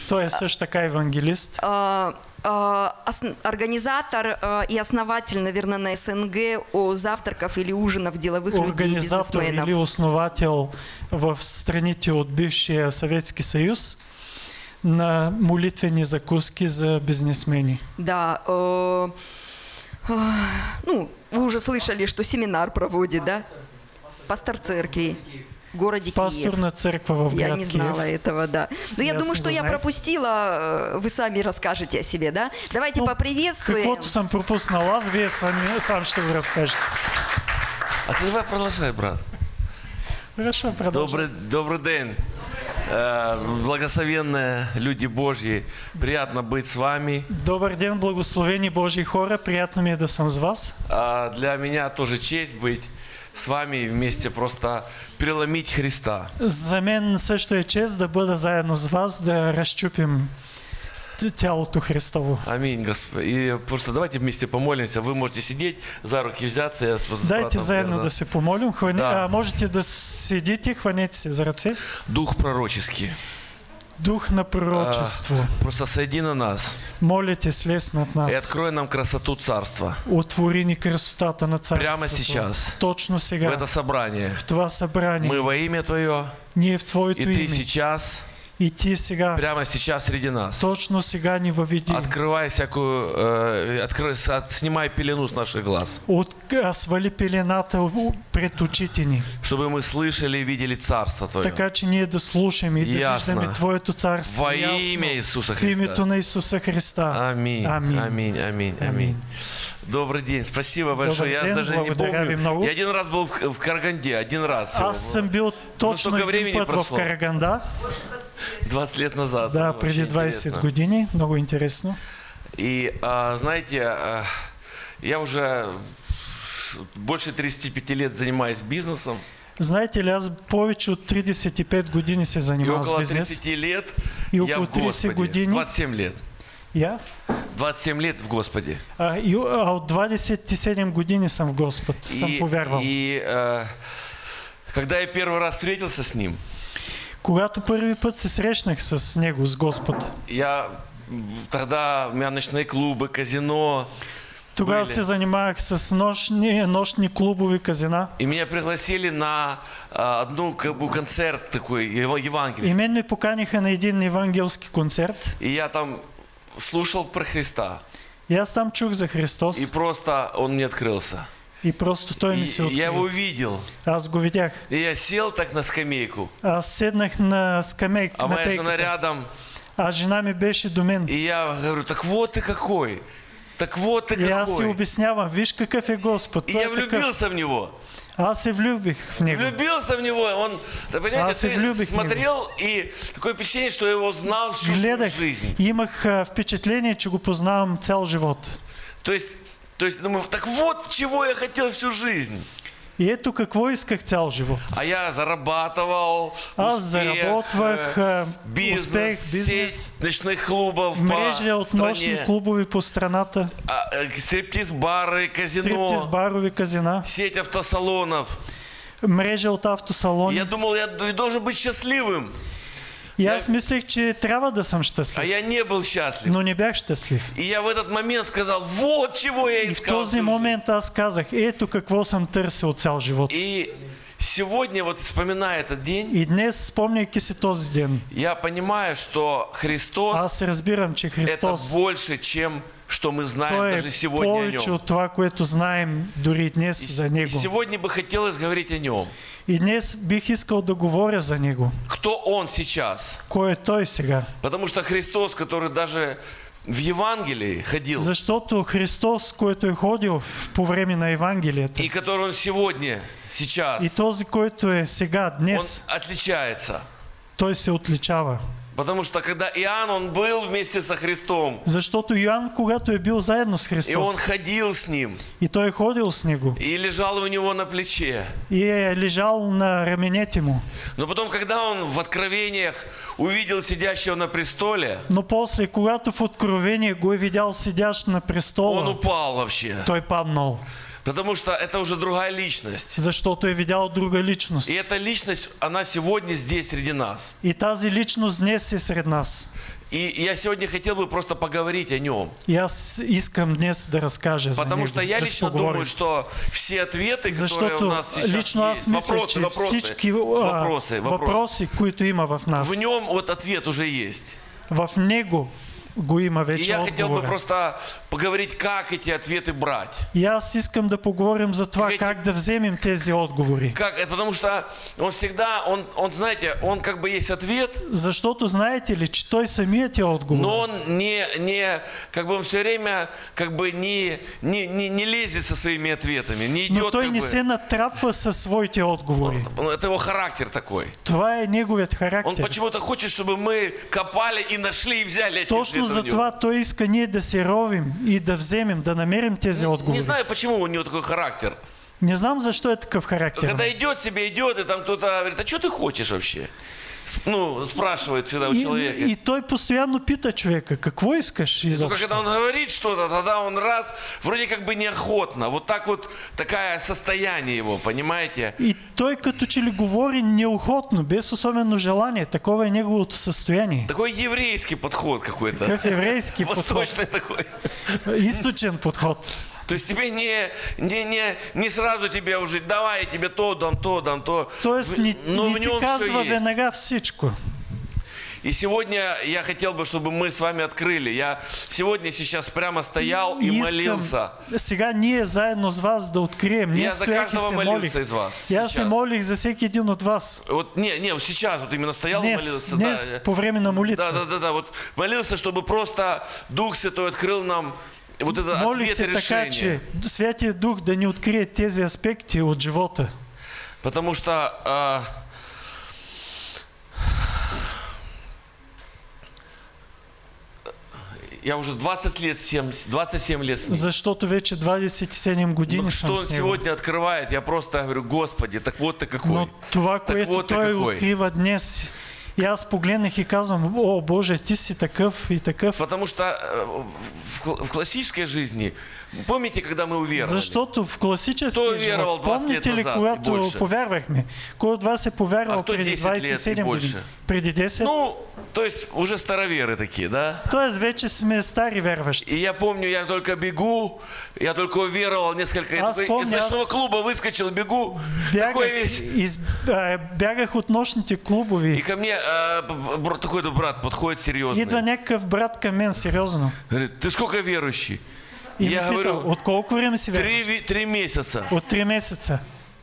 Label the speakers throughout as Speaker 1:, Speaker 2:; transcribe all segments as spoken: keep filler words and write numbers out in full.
Speaker 1: Той е също така евангелист.
Speaker 2: Организатор и основатель, наверное, на СНГ о завтраков или ужинов деловых людей,
Speaker 1: Организатор или основатель в страните от бившия Съветски съюз на молитвени закуски за бизнесмени.
Speaker 2: Да. Э, э, ну, вы уже слышали, что семинар проводит, да? Пастор церкви. В городе
Speaker 1: Пастор
Speaker 2: Киев.
Speaker 1: на церковь в городе
Speaker 2: Я не знала
Speaker 1: Киев.
Speaker 2: этого, да. Но я
Speaker 1: Ясно,
Speaker 2: думаю, что я
Speaker 1: знаете.
Speaker 2: пропустила, вы сами расскажете о себе, да? Давайте
Speaker 1: Ну,
Speaker 2: поприветствуем.
Speaker 1: Каквото съм пропуснал аз, вие сами, сам ще го разкажете.
Speaker 3: А ты давай продолжай, брат.
Speaker 1: Хорошо, продолжим.
Speaker 3: Добрый, добрый день, э, благословенные люди Божьи. Приятно быть с вами.
Speaker 1: Добър ден, благословени Божьи хора. Приятно ми е да съм с вас.
Speaker 3: А для меня тоже честь быть с вами и вместе просто преломить Христа.
Speaker 1: За мен също е чест да бъда заедно с вас, да разчупим тялото Христово.
Speaker 3: Аминь, Господь. И просто давайте вместе помолимся. Вы можете сидеть, за руки взяться. Я с, с
Speaker 1: Дайте
Speaker 3: братом,
Speaker 1: заедно
Speaker 3: наверное.
Speaker 1: да се помолим. Хвани...
Speaker 3: Да.
Speaker 1: А, можете да седите, хванете се за ръце.
Speaker 3: Дух пророческий.
Speaker 1: Дух на пророчество.
Speaker 3: А, просто сойди на нас
Speaker 1: Молите, слез над
Speaker 3: и
Speaker 1: нас.
Speaker 3: открой нам красоту Царства.
Speaker 1: Отвори ни красотата на царството.
Speaker 3: Прямо сейчас.
Speaker 1: Точно
Speaker 3: В
Speaker 1: сега.
Speaker 3: это собрание.
Speaker 1: В това събрание.
Speaker 3: Мы во имя Твое,
Speaker 1: Ние в Твоето
Speaker 3: и Ты
Speaker 1: име.
Speaker 3: сейчас,
Speaker 1: И Ти сега.
Speaker 3: прямо сейчас среди нас.
Speaker 1: Точно сега ни въведи.
Speaker 3: Открывай всякую, э, открой, от- снимай пелену с наших глаз,
Speaker 1: От... а, Свали пелената у- пред очите ни.
Speaker 3: чтобы мы слышали и видели Царство Твое.
Speaker 1: Така че ние да слушаме и да
Speaker 3: Ясно.
Speaker 1: виждаме Твоето царство.
Speaker 3: Во
Speaker 1: ясно.
Speaker 3: имя Иисуса
Speaker 1: В името
Speaker 3: Христа.
Speaker 1: на Исуса Христа.
Speaker 3: Аминь.
Speaker 1: Аминь.
Speaker 3: Аминь. Аминь. Аминь. Добрый день. Спасибо большое. Я
Speaker 1: день,
Speaker 3: даже не
Speaker 1: благодаря ви
Speaker 3: помню.
Speaker 1: много.
Speaker 3: Я один раз был в, в Караганде. Один раз. всего.
Speaker 1: Аз съм бил точно
Speaker 3: столько
Speaker 1: един
Speaker 3: времени
Speaker 1: път в
Speaker 3: прошло.
Speaker 1: Караганда.
Speaker 3: двадцать лет назад.
Speaker 1: Да,
Speaker 3: Очень
Speaker 1: преди двайсет
Speaker 3: интересно.
Speaker 1: години. Много интересно.
Speaker 3: И а, знаете, а, я уже больше тридцати пяти лет занимаюсь бизнесом.
Speaker 1: Знаете ли, аз повече от тридесет и пет години се
Speaker 3: И
Speaker 1: занимавам с
Speaker 3: около
Speaker 1: бизнес.
Speaker 3: тридцати лет
Speaker 1: И
Speaker 3: я
Speaker 1: около
Speaker 3: в
Speaker 1: тридесет
Speaker 3: Господе.
Speaker 1: години.
Speaker 3: двадцать семь лет.
Speaker 1: Я?
Speaker 3: двадцать семь лет в Господе.
Speaker 1: А, и, а от двайсет и седем години съм в Господ. Съм
Speaker 3: И,
Speaker 1: повярвал.
Speaker 3: и а, когда я первый раз встретился с Ним,
Speaker 1: Когато първи път се срещнах с Него, с Господ,
Speaker 3: я тогда у меня ночные клубы, казино.
Speaker 1: тогава
Speaker 3: Были.
Speaker 1: се занимавах с нощни, нощни клубови, казина.
Speaker 3: И меня пригласили на а, одну как бы концерт такой ева-
Speaker 1: И
Speaker 3: евангельский.
Speaker 1: мен ме поканиха на един евангелски концерт.
Speaker 3: И я там слушал про Христа.
Speaker 1: И аз там чух за Христос.
Speaker 3: И просто Он мне открылся.
Speaker 1: И просто Той
Speaker 3: И
Speaker 1: ми се
Speaker 3: я его
Speaker 1: открил.
Speaker 3: увидел.
Speaker 1: Аз го видях.
Speaker 3: И я сел так на скамейку.
Speaker 1: Аз седнах на скамейка,
Speaker 3: А
Speaker 1: на
Speaker 3: моя жена
Speaker 1: пейката.
Speaker 3: рядом.
Speaker 1: А жена ми беше до мен.
Speaker 3: И я говорю, так вот ты какой. Так вот ты
Speaker 1: И аз си
Speaker 3: какой.
Speaker 1: обяснявам, виж какъв е Господ.
Speaker 3: И
Speaker 1: Той
Speaker 3: я
Speaker 1: е такъв.
Speaker 3: влюбился в Него.
Speaker 1: Аз се влюбих в Него.
Speaker 3: Влюбился в Него. Он, ты понимаете,
Speaker 1: А, се
Speaker 3: ты
Speaker 1: влюбих в него.
Speaker 3: смотрел, и такое впечатление, что я его знал всю свою
Speaker 1: Гледах
Speaker 3: жизнь.
Speaker 1: и имах а, впечатление, че го познавам цял живот.
Speaker 3: То есть, то есть, думаю, так вот чего я хотел всю жизнь.
Speaker 1: И ето какво исках цял живот.
Speaker 3: А я зарабатывал,
Speaker 1: Аз
Speaker 3: успех,
Speaker 1: заработвах,
Speaker 3: э,
Speaker 1: а,
Speaker 3: бизнес,
Speaker 1: успех, бизнес.
Speaker 3: сеть ночных клубов
Speaker 1: В мрежа
Speaker 3: по
Speaker 1: от нощни
Speaker 3: стране,
Speaker 1: клубови по страната,
Speaker 3: а, э, стриптиз-бары, казино,
Speaker 1: стриптиз барови, казина,
Speaker 3: сеть автосалонов.
Speaker 1: мрежа от
Speaker 3: И
Speaker 1: автосалони.
Speaker 3: я думал, я д- должен быть счастливым,
Speaker 1: И аз мислех, че трябва да съм
Speaker 3: а
Speaker 1: щастлив,
Speaker 3: я не был счастлив.
Speaker 1: но не бях щастлив.
Speaker 3: И я в этот момент сказал, вот чего я
Speaker 1: И в
Speaker 3: искал.
Speaker 1: този
Speaker 3: всю
Speaker 1: момент аз казах, ето какво съм търсил цял живот.
Speaker 3: жизнь. И сегодня, вот вспоминая этот день,
Speaker 1: И днес, спомняйки си този ден,
Speaker 3: я понимаю, что Христос
Speaker 1: аз разбирам, че
Speaker 3: это
Speaker 1: Христос,
Speaker 3: больше, чем что мы знаем
Speaker 1: Той е
Speaker 3: даже сегодня о
Speaker 1: повече
Speaker 3: Нем.
Speaker 1: от това, което знаем дори днес за
Speaker 3: И
Speaker 1: Него.
Speaker 3: сегодня бы хотелось говорить о Нем.
Speaker 1: И днес бих искал да говоря за Него.
Speaker 3: Кто Он сейчас?
Speaker 1: Кой е Той сега?
Speaker 3: Потому что Христос, который даже в Евангелии ходил,
Speaker 1: Защото Христос, който е ходил в- по време на Евангелието,
Speaker 3: и который Он сегодня, сейчас,
Speaker 1: и този, който е сега,
Speaker 3: Он
Speaker 1: днес,
Speaker 3: отличается.
Speaker 1: Той се отличава.
Speaker 3: Потому что когда Иоанн, он был вместе со Христом,
Speaker 1: Защото Йоан, когато е бил заедно с
Speaker 3: и он
Speaker 1: Христос,
Speaker 3: ходил с Ним,
Speaker 1: и той е ходил с Него,
Speaker 3: и лежал у него на плече.
Speaker 1: и е лежал на раменете му.
Speaker 3: Но потом, когда он в Откровениях увидел сидящего на престоле,
Speaker 1: Но после, когато в Откровение го е видял седящ на
Speaker 3: он
Speaker 1: престола,
Speaker 3: упал вообще.
Speaker 1: той паднал.
Speaker 3: Потому что это уже другая личность.
Speaker 1: Защото е видял друга личност.
Speaker 3: И эта личность, она сегодня здесь среди нас.
Speaker 1: И тази личност днес е сред нас.
Speaker 3: И я сегодня хотел бы просто поговорить о нем.
Speaker 1: И аз искам днес да разкажа за
Speaker 3: Потому
Speaker 1: него,
Speaker 3: что я
Speaker 1: да
Speaker 3: лично
Speaker 1: поговорим.
Speaker 3: думаю, что все ответы, которые у
Speaker 1: Защото
Speaker 3: нас сейчас
Speaker 1: лично аз
Speaker 3: есть,
Speaker 1: мисля,
Speaker 3: вопросы,
Speaker 1: че
Speaker 3: вопросы,
Speaker 1: всички а,
Speaker 3: вопросы, вопросы,
Speaker 1: въпроси, които има в нас,
Speaker 3: в нем вот ответ уже есть.
Speaker 1: в него го има
Speaker 3: И
Speaker 1: вече
Speaker 3: я хотел бы
Speaker 1: отговора.
Speaker 3: просто поговорить, как эти ответы брать.
Speaker 1: И аз искам да поговорим за това
Speaker 3: Видите?
Speaker 1: как да вземем тези отговори.
Speaker 3: Как, это потому что он всегда, он, он, знаете, он как бы есть ответ,
Speaker 1: Защото знаете ли, че той самият е отговор.
Speaker 3: но он не, не, как бы он все время, как бы не, не, не, не лезет со своими ответами, не
Speaker 1: Но
Speaker 3: идет
Speaker 1: той
Speaker 3: как
Speaker 1: не
Speaker 3: бы,
Speaker 1: се натрапва със своите отговори.
Speaker 3: ну, это его характер такой.
Speaker 1: Това е неговият
Speaker 3: Он
Speaker 1: характер.
Speaker 3: почему-то хочет, чтобы мы копали и нашли и взяли эти
Speaker 1: Точно
Speaker 3: ответы у
Speaker 1: за
Speaker 3: него.
Speaker 1: това той иска ние да се ровим и да вземем, да намерим тези
Speaker 3: Не
Speaker 1: отговори.
Speaker 3: знаю, почему у него такой характер.
Speaker 1: Не знам защо е такъв характер.
Speaker 3: Когда идет себе, идет, и там кто-то говорит, а что ты хочешь вообще? Ну, спрашивает всегда у
Speaker 1: И,
Speaker 3: человека.
Speaker 1: и той постоянно пита човека, какво искаш
Speaker 3: Только
Speaker 1: изобщо?
Speaker 3: когда он говорит что-то, тогда он раз, вроде как бы неохотно. Вот так вот, такое состояние его, понимаете?
Speaker 1: И той като че ли говори неохотно, без особено желание. Такова е неговото състояние.
Speaker 3: Такой еврейский подход какой-то.
Speaker 1: Такъв еврейски подход.
Speaker 3: Восточный такой.
Speaker 1: Източен подход.
Speaker 3: То есть тебе не, не, не, не сразу тебе уже, давай, я тебе то дам, то дам, то.
Speaker 1: Тоест не,
Speaker 3: Но
Speaker 1: не
Speaker 3: в
Speaker 1: ти
Speaker 3: нем
Speaker 1: казва
Speaker 3: все есть.
Speaker 1: веднага всичко.
Speaker 3: И сегодня я хотел бы, чтобы мы с вами открыли. Я сегодня сейчас прямо стоял и
Speaker 1: Искам
Speaker 3: молился.
Speaker 1: сега ние заедно с вас да открием. Ние
Speaker 3: Я за
Speaker 1: стоях и
Speaker 3: каждого
Speaker 1: се
Speaker 3: молился
Speaker 1: молих.
Speaker 3: из вас.
Speaker 1: И аз се
Speaker 3: сейчас.
Speaker 1: молих за всеки един от вас.
Speaker 3: Вот, не, не, вот сейчас вот именно стоял и
Speaker 1: Днес,
Speaker 3: молился.
Speaker 1: днес
Speaker 3: да.
Speaker 1: по време на молитва.
Speaker 3: Да, да, да, да. Вот молился, чтобы просто Дух Святой открыл нам вот это
Speaker 1: Молих
Speaker 3: ответ и
Speaker 1: се така,
Speaker 3: решение.
Speaker 1: че Святия Дух да ни открие тези аспекти от живота.
Speaker 3: Потому что а, я уже двадцать лет, двадцать семь лет с ним.
Speaker 1: Защото вече двадесет и седем години
Speaker 3: Ну,
Speaker 1: съм
Speaker 3: что он
Speaker 1: с него.
Speaker 3: сегодня открывает, я просто говорю, Господи, так вот ты какой.
Speaker 1: Но това,
Speaker 3: Так
Speaker 1: което
Speaker 3: вот ты
Speaker 1: той
Speaker 3: какой.
Speaker 1: открива днес, и аз погледнах и казвам, о Боже, ти си такъв и такъв.
Speaker 3: Потому что э, в, кл- в классической жизни, помните, когда мы уверовали?
Speaker 1: Защото в класическия
Speaker 3: Кто веровал
Speaker 1: живот,
Speaker 3: двадцать лет
Speaker 1: помните ли,
Speaker 3: назад и
Speaker 1: когато
Speaker 3: больше?
Speaker 1: повярвахме? Кой от вас е повярвал
Speaker 3: А кто
Speaker 1: преди
Speaker 3: десять
Speaker 1: двадесет и
Speaker 3: лет и
Speaker 1: седем години?
Speaker 3: больше?
Speaker 1: Преди десет?
Speaker 3: Ну, то есть уже староверы такие, да?
Speaker 1: Тоест вече сме стари верващи.
Speaker 3: И я помню, я только бегу, я только уверовал несколько... Я
Speaker 1: Аз
Speaker 3: такой
Speaker 1: помню,
Speaker 3: из ночного
Speaker 1: аз
Speaker 3: клуба выскочил, бегу,
Speaker 1: Бягах,
Speaker 3: такой весь...
Speaker 1: из, а, бягах от нощните
Speaker 3: И
Speaker 1: клубови.
Speaker 3: ко мне э, б- бр- такой-то брат подходит серьезный.
Speaker 1: Идва някакъв брат към мен, сериозно.
Speaker 3: Говорит, ты сколько верующий?
Speaker 1: И
Speaker 3: Я
Speaker 1: ме пита,
Speaker 3: говорю,
Speaker 1: от колко време си
Speaker 3: три,
Speaker 1: вярваш?
Speaker 3: ви- три месяца.
Speaker 1: От три месеца.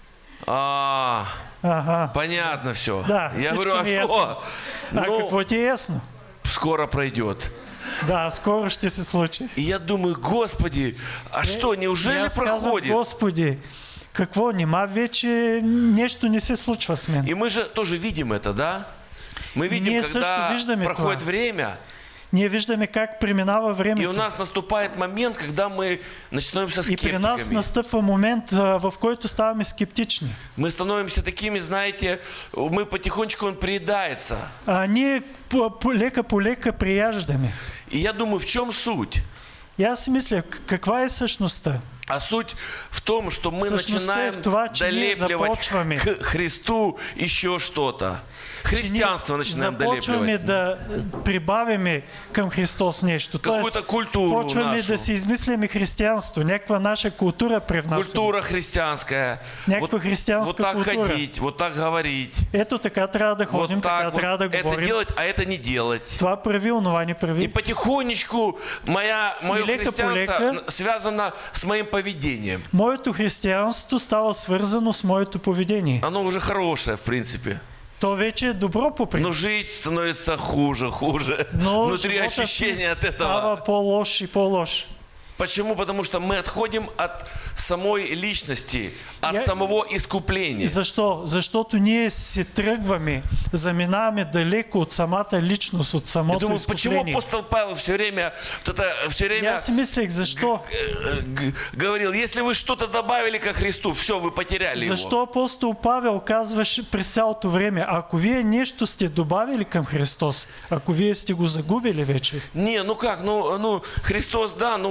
Speaker 3: А,
Speaker 1: Ага.
Speaker 3: понятно все.
Speaker 1: Да,
Speaker 3: Я
Speaker 1: всичко
Speaker 3: говорю, а
Speaker 1: ми е
Speaker 3: что?
Speaker 1: ясно. А
Speaker 3: Ну,
Speaker 1: какво ти е ясно?
Speaker 3: скоро пройдет.
Speaker 1: Да, скоро ще се случи.
Speaker 3: И я думаю, Господи, а что,
Speaker 1: И
Speaker 3: неужели
Speaker 1: аз казвам,
Speaker 3: проходит?
Speaker 1: Господи, какво, нима вече нещо не се случва с мен?
Speaker 3: И мы же тоже видим это, да? Мы видим,
Speaker 1: Ние също
Speaker 3: когда
Speaker 1: виждаме
Speaker 3: проходит
Speaker 1: това.
Speaker 3: время,
Speaker 1: Ние виждаме как преминава
Speaker 3: и у
Speaker 1: времето.
Speaker 3: нас наступает момент, когда мы становимся
Speaker 1: И при нас
Speaker 3: скептиками.
Speaker 1: настъпва момент, а, в който ставаме скептични.
Speaker 3: Мы становимся такими, знаете, мы потихонечку, он приедается.
Speaker 1: А ние по, по, лека по лека прияждаме.
Speaker 3: И я думаю, в чем суть?
Speaker 1: И аз си мисля, к- каква е същността?
Speaker 3: А суть в том, что мы
Speaker 1: Същността е
Speaker 3: начинаем
Speaker 1: в това, че ние
Speaker 3: долепливать
Speaker 1: започваме.
Speaker 3: к Христу еще что-то. Християнство начинаем
Speaker 1: започваме
Speaker 3: долепливать.
Speaker 1: да прибавяме към Христос нещо.
Speaker 3: Какую-то культуру
Speaker 1: почваме
Speaker 3: нашу.
Speaker 1: да си измисляме християнство, някаква наша култура привнасяме.
Speaker 3: Культура христианская.
Speaker 1: Някаква
Speaker 3: Вот,
Speaker 1: християнска
Speaker 3: вот так
Speaker 1: култура.
Speaker 3: ходить, вот так говорить.
Speaker 1: Ето така трябва да ходим,
Speaker 3: Вот
Speaker 1: така
Speaker 3: так вот
Speaker 1: трябва да
Speaker 3: это
Speaker 1: говорим.
Speaker 3: делать, а это не делать.
Speaker 1: Това прави, онова не
Speaker 3: И
Speaker 1: прави.
Speaker 3: потихонечку моя, мое
Speaker 1: И лека по
Speaker 3: христианство
Speaker 1: лека.
Speaker 3: связано с моим поведением.
Speaker 1: Моето християнство става свързано с моето поведение.
Speaker 3: Оно уже хорошее, в принципе.
Speaker 1: То вече е добро по принцип.
Speaker 3: Но жить становится хуже, хуже.
Speaker 1: Но
Speaker 3: Внутри
Speaker 1: животът ни
Speaker 3: ощущение от этого.
Speaker 1: става по-лош и по-лош.
Speaker 3: Почему? Потому что мы отходим от самой личности, от
Speaker 1: Я-
Speaker 3: самого искупления.
Speaker 1: Защо? Защото ние се тръгваме, заминаваме далеко от самата личност, от
Speaker 3: Я
Speaker 1: самото
Speaker 3: думаю, почему
Speaker 1: изкупление.
Speaker 3: апостол Павел все время, вот это, все
Speaker 1: И
Speaker 3: время
Speaker 1: аз си мислех, защо?
Speaker 3: э, г- говорил, если вы что-то добавили ко Христу, все, вы потеряли
Speaker 1: Защо
Speaker 3: его.
Speaker 1: апостол Павел казваше през цялото време, ако вие нещо сте добавили към Христос, ако вие сте го загубили вече,
Speaker 3: Не, ну как, ну, ну Христос, да, ну вот я это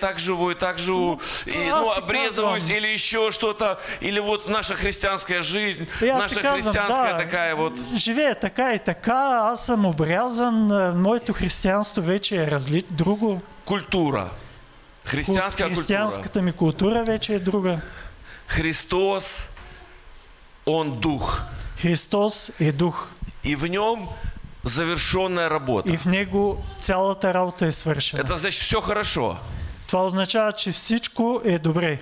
Speaker 3: так живу, и так живу,
Speaker 1: Ну,
Speaker 3: и,
Speaker 1: аз
Speaker 3: ну,
Speaker 1: си
Speaker 3: обрезываюсь,
Speaker 1: казвам.
Speaker 3: или еще что-то, или вот наша христианская жизнь,
Speaker 1: И аз
Speaker 3: наша
Speaker 1: си казвам,
Speaker 3: христианская
Speaker 1: да,
Speaker 3: такая вот.
Speaker 1: живее така и така, аз съм обрязан, а, моето християнство вече е различно, друго.
Speaker 3: Культура. Христианская культура.
Speaker 1: Християнската ми култура вече е друга.
Speaker 3: Христос, Он Дух.
Speaker 1: Христос е дух
Speaker 3: И в Нем завершенная работа.
Speaker 1: и в него цялата работа е свършена.
Speaker 3: Это значит, все хорошо.
Speaker 1: Това означава, че всичко е добре.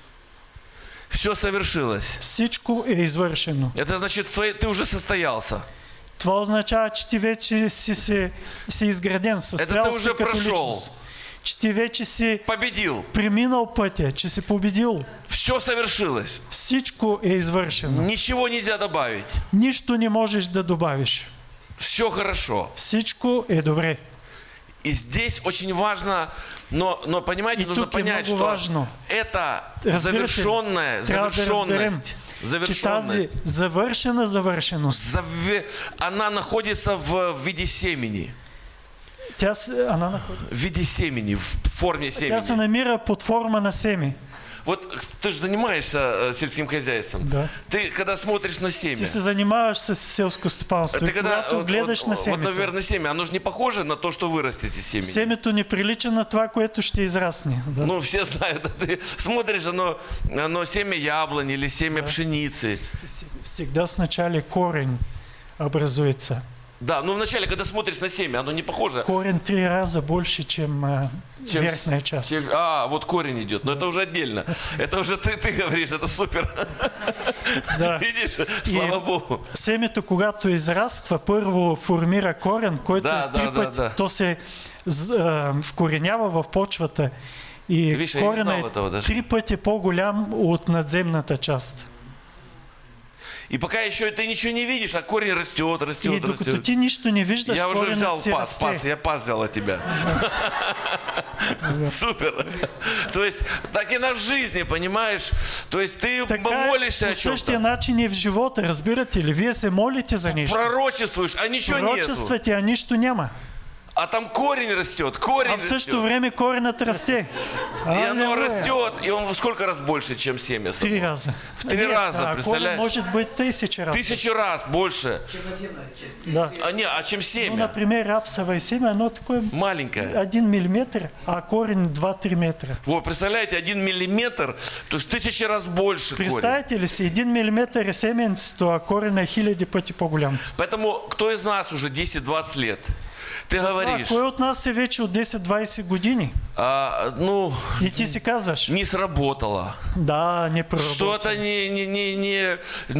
Speaker 3: Все совершилось.
Speaker 1: Всичко е извършено.
Speaker 3: Это значит, твой- ты уже состоялся.
Speaker 1: Това означава, че ти вече си, си, си изграден, състоял
Speaker 3: ти
Speaker 1: си
Speaker 3: уже
Speaker 1: като
Speaker 3: прошъл.
Speaker 1: личност. Че ти вече си
Speaker 3: Победил.
Speaker 1: преминал пътя, че си победил.
Speaker 3: Все совершилось.
Speaker 1: Всичко е извършено.
Speaker 3: Ничего нельзя добавить.
Speaker 1: Нищо не можеш да добавиш.
Speaker 3: Все хорошо.
Speaker 1: Всичко е добре.
Speaker 3: И здесь очень важно, но, но понимаете,
Speaker 1: И
Speaker 3: нужно
Speaker 1: тук е
Speaker 3: понять,
Speaker 1: много
Speaker 3: что
Speaker 1: важно.
Speaker 3: это
Speaker 1: Разбирате,
Speaker 3: завершенная
Speaker 1: трябва да разберем,
Speaker 3: завершенность.
Speaker 1: че тази
Speaker 3: Завершенность.
Speaker 1: завършена завършеност,
Speaker 3: Заве- Она находится в виде семени.
Speaker 1: тя, се- она находи-
Speaker 3: В виде семени, в форме
Speaker 1: тя се
Speaker 3: семени.
Speaker 1: намира под форма на семе.
Speaker 3: Вот ты же занимаешься э, сельским хозяйством.
Speaker 1: Да.
Speaker 3: Ты когда смотришь на семя,
Speaker 1: Ти се занимаваш с селско стопанство.
Speaker 3: ты
Speaker 1: И
Speaker 3: когда,
Speaker 1: когато
Speaker 3: вот,
Speaker 1: гледаш
Speaker 3: вот-
Speaker 1: на
Speaker 3: вот,
Speaker 1: семето,
Speaker 3: наверное, семя, оно же не похоже на то, что вырастет из семени.
Speaker 1: семето не прилича на това, което ще израсне. Да.
Speaker 3: Ну, все знают, да, ты смотришь, оно, оно семя яблони или семя пшеницы.
Speaker 1: Всегда сначала корень образуется.
Speaker 3: Да, ну вначале, когда смотришь на семя, оно не похоже.
Speaker 1: Корень три раза больше, чем, а,
Speaker 3: чем-
Speaker 1: верхняя часть.
Speaker 3: чем- а, вот корень идет, но это уже отдельно. Это уже ты, ты говоришь, это супер.
Speaker 1: Да.
Speaker 3: Видишь, слава Богу.
Speaker 1: Семето, когато израства, първо формира корен, който
Speaker 3: Да,
Speaker 1: е три
Speaker 3: да, да,
Speaker 1: пъти,
Speaker 3: да.
Speaker 1: то се з- а, вкоренява в почвата и
Speaker 3: Виж, я не
Speaker 1: корена
Speaker 3: знал
Speaker 1: е
Speaker 3: этого даже.
Speaker 1: три пъти по-голям от надземната част.
Speaker 3: И пока еще ты ничего не видишь, а корень растет,
Speaker 1: И
Speaker 3: растет,
Speaker 1: докато
Speaker 3: растет.
Speaker 1: ти нищо не виждаш,
Speaker 3: Я уже взял
Speaker 1: коренът си
Speaker 3: пас, пас,
Speaker 1: расте.
Speaker 3: я пас взял от тебя. Супер. То есть, так и на в жизни, понимаешь? То есть, ты
Speaker 1: Така е,
Speaker 3: молишься о
Speaker 1: по същия
Speaker 3: чем-то,
Speaker 1: начин и в живота, разбирате ли? Вие се молите за нещо.
Speaker 3: пророчествуешь, а ничего нету.
Speaker 1: Пророчествате, а нищо няма.
Speaker 3: А там корень растет, корень
Speaker 1: А в същото
Speaker 3: растет.
Speaker 1: време коренът расте.
Speaker 3: И оно
Speaker 1: Алелуя.
Speaker 3: растет, и он в сколько раз больше, чем семя само?
Speaker 1: Три раза.
Speaker 3: В три
Speaker 1: Нет,
Speaker 3: раза,
Speaker 1: а корень
Speaker 3: представляешь?
Speaker 1: может быть тысячи раз.
Speaker 3: Тысячу раз больше.
Speaker 1: Да.
Speaker 3: А, не, а чем
Speaker 1: Ну,
Speaker 3: семя?
Speaker 1: например, рапсовое семя, оно такое
Speaker 3: Маленькое.
Speaker 1: один миллиметр, а корень два-три метра.
Speaker 3: Вот, представляете, один миллиметр, то есть тысячи раз больше корень.
Speaker 1: Представете ли си, един милиметър е семенцето, а корен е хиляди пъти по-голям.
Speaker 3: Поэтому кто из нас уже десять-двадцать лет? Ты
Speaker 1: А
Speaker 3: говоришь,
Speaker 1: кой от нас е вече от десет-двайсет години?
Speaker 3: а, ну,
Speaker 1: И ти си казваш,
Speaker 3: не сработало.
Speaker 1: да, не проработи.
Speaker 3: Что-то не, не, не, не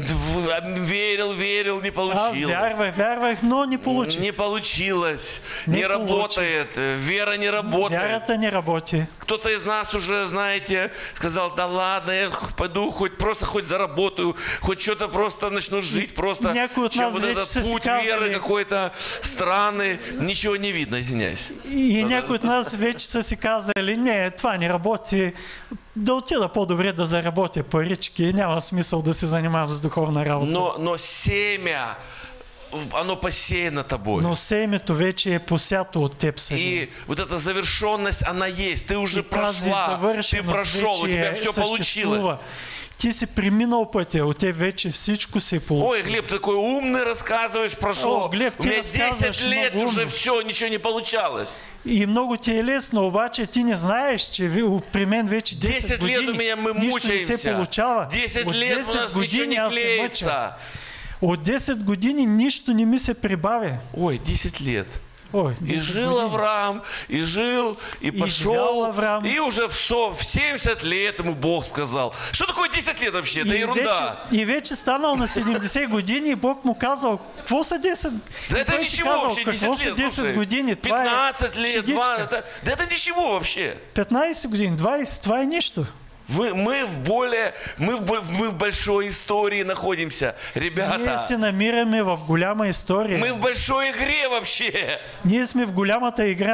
Speaker 3: верил, верил, не
Speaker 1: Аз
Speaker 3: получилось.
Speaker 1: вярвах, вярвах, но не получих.
Speaker 3: Не получилось,
Speaker 1: Не
Speaker 3: не,
Speaker 1: получи.
Speaker 3: работает, вера не работает.
Speaker 1: Вярата не работи.
Speaker 3: Кто-то из нас уже, знаете, сказал, да ладно, я х- пойду хоть просто хоть заработаю, хоть что-то просто начну жить, просто
Speaker 1: Някои от
Speaker 3: чем
Speaker 1: нас
Speaker 3: вот
Speaker 1: вече
Speaker 3: этот
Speaker 1: са си
Speaker 3: путь веры
Speaker 1: казали-
Speaker 3: какой-то странный, ничего не видно, извиняюсь.
Speaker 1: И някои от нас вече са си казали, не, това не работи, да отида по-добре да заработя парички, няма смисъл да се занимавам с духовна работа.
Speaker 3: Но, но семя, оно посеяно тобой.
Speaker 1: Но семето вече е посято от теб сега.
Speaker 3: И вот эта завершенность, она есть. Ты уже
Speaker 1: И тази
Speaker 3: прошла, ты
Speaker 1: завършеност
Speaker 3: прошел, у
Speaker 1: вече
Speaker 3: тебя
Speaker 1: е
Speaker 3: все получилось.
Speaker 1: съществува. Ти си преминал пътя, от теб вече всичко се е получило.
Speaker 3: Ой, Глеб, ты такой умный рассказываешь, прошло.
Speaker 1: О, Глеб,
Speaker 3: У
Speaker 1: ты
Speaker 3: меня
Speaker 1: рассказываешь
Speaker 3: десять лет
Speaker 1: много
Speaker 3: уже
Speaker 1: умно.
Speaker 3: все, ничего не получалось.
Speaker 1: И много ти е лесно, обаче ти не знаеш, че ви- при мен вече десет
Speaker 3: десять
Speaker 1: години
Speaker 3: лет у меня мы
Speaker 1: нищо не се
Speaker 3: мучаемся.
Speaker 1: получава.
Speaker 3: десять
Speaker 1: От
Speaker 3: лет у
Speaker 1: десет
Speaker 3: нас ничего
Speaker 1: години
Speaker 3: не
Speaker 1: аз се мъча.
Speaker 3: клеится.
Speaker 1: От десет години нищо не ми се прибавя.
Speaker 3: Ой, десять лет.
Speaker 1: Ой,
Speaker 3: И
Speaker 1: десет
Speaker 3: жил
Speaker 1: години.
Speaker 3: Авраам, и жил, и,
Speaker 1: И
Speaker 3: пошел,
Speaker 1: живял Авраам.
Speaker 3: и уже в, со- в семьдесят лет ему Бог сказал. Что такое десять лет вообще? Это
Speaker 1: И вече,
Speaker 3: ерунда.
Speaker 1: и вече станал на седемдесет години и Бог му казал, какво са десет?
Speaker 3: Да
Speaker 1: И
Speaker 3: это
Speaker 1: той си
Speaker 3: ничего
Speaker 1: казал,
Speaker 3: вообще,
Speaker 1: какво
Speaker 3: десять
Speaker 1: са
Speaker 3: лет,
Speaker 1: десет
Speaker 3: слушай.
Speaker 1: години? Това е
Speaker 3: пятнадцать лет,
Speaker 1: шегичка.
Speaker 3: два, это, да это ничего вообще.
Speaker 1: петнайсет години, двайсет, това е нищо.
Speaker 3: Вы, мы в более, мы в, бо- мы в большой истории находимся,
Speaker 1: Ние
Speaker 3: ребята.
Speaker 1: се намираме в голяма история.
Speaker 3: Мы в большой игре вообще.
Speaker 1: Ние сме в голямата игра.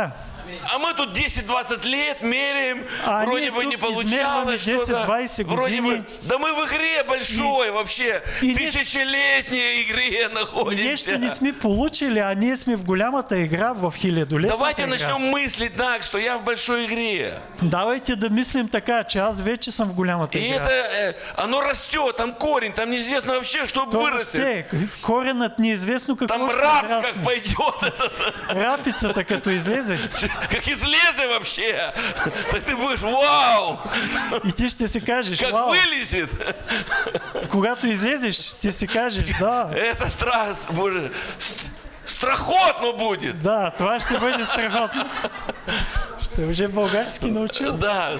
Speaker 3: А мы тут десять-двадцать лет меряем,
Speaker 1: А
Speaker 3: вроде
Speaker 1: они
Speaker 3: бы
Speaker 1: тут
Speaker 3: не получалось
Speaker 1: измервали
Speaker 3: что-то.
Speaker 1: десять-двадцать
Speaker 3: Вроде бы,
Speaker 1: години.
Speaker 3: да мы в игре большой вообще,
Speaker 1: и неш-
Speaker 3: тысячелетней игре
Speaker 1: И
Speaker 3: находимся.
Speaker 1: нещо не сме получили, а ние сме в голямата игра, в хилядолетната
Speaker 3: Давайте
Speaker 1: игра.
Speaker 3: начнем мыслить так, что я в большой игре.
Speaker 1: Давайте да мислим така, че аз вече съм в голямата
Speaker 3: И
Speaker 1: игра.
Speaker 3: это, э, оно растет, там корень, там неизвестно вообще, что
Speaker 1: То
Speaker 3: вырастет.
Speaker 1: расте, коренът неизвестно какво
Speaker 3: Там
Speaker 1: ще
Speaker 3: рапс как
Speaker 1: израсне.
Speaker 3: пойдет,
Speaker 1: Рапицата като излезе
Speaker 3: как излезе вообще. Так ты будешь, вау,
Speaker 1: и ти ще си кажеш,
Speaker 3: как
Speaker 1: вау,
Speaker 3: вылезет.
Speaker 1: когато излезеш, ще си кажеш, да,
Speaker 3: Это страх, боже, ст- страхотно будет.
Speaker 1: да, това ще бъде страхотно. Ще уже български научил.
Speaker 3: Да.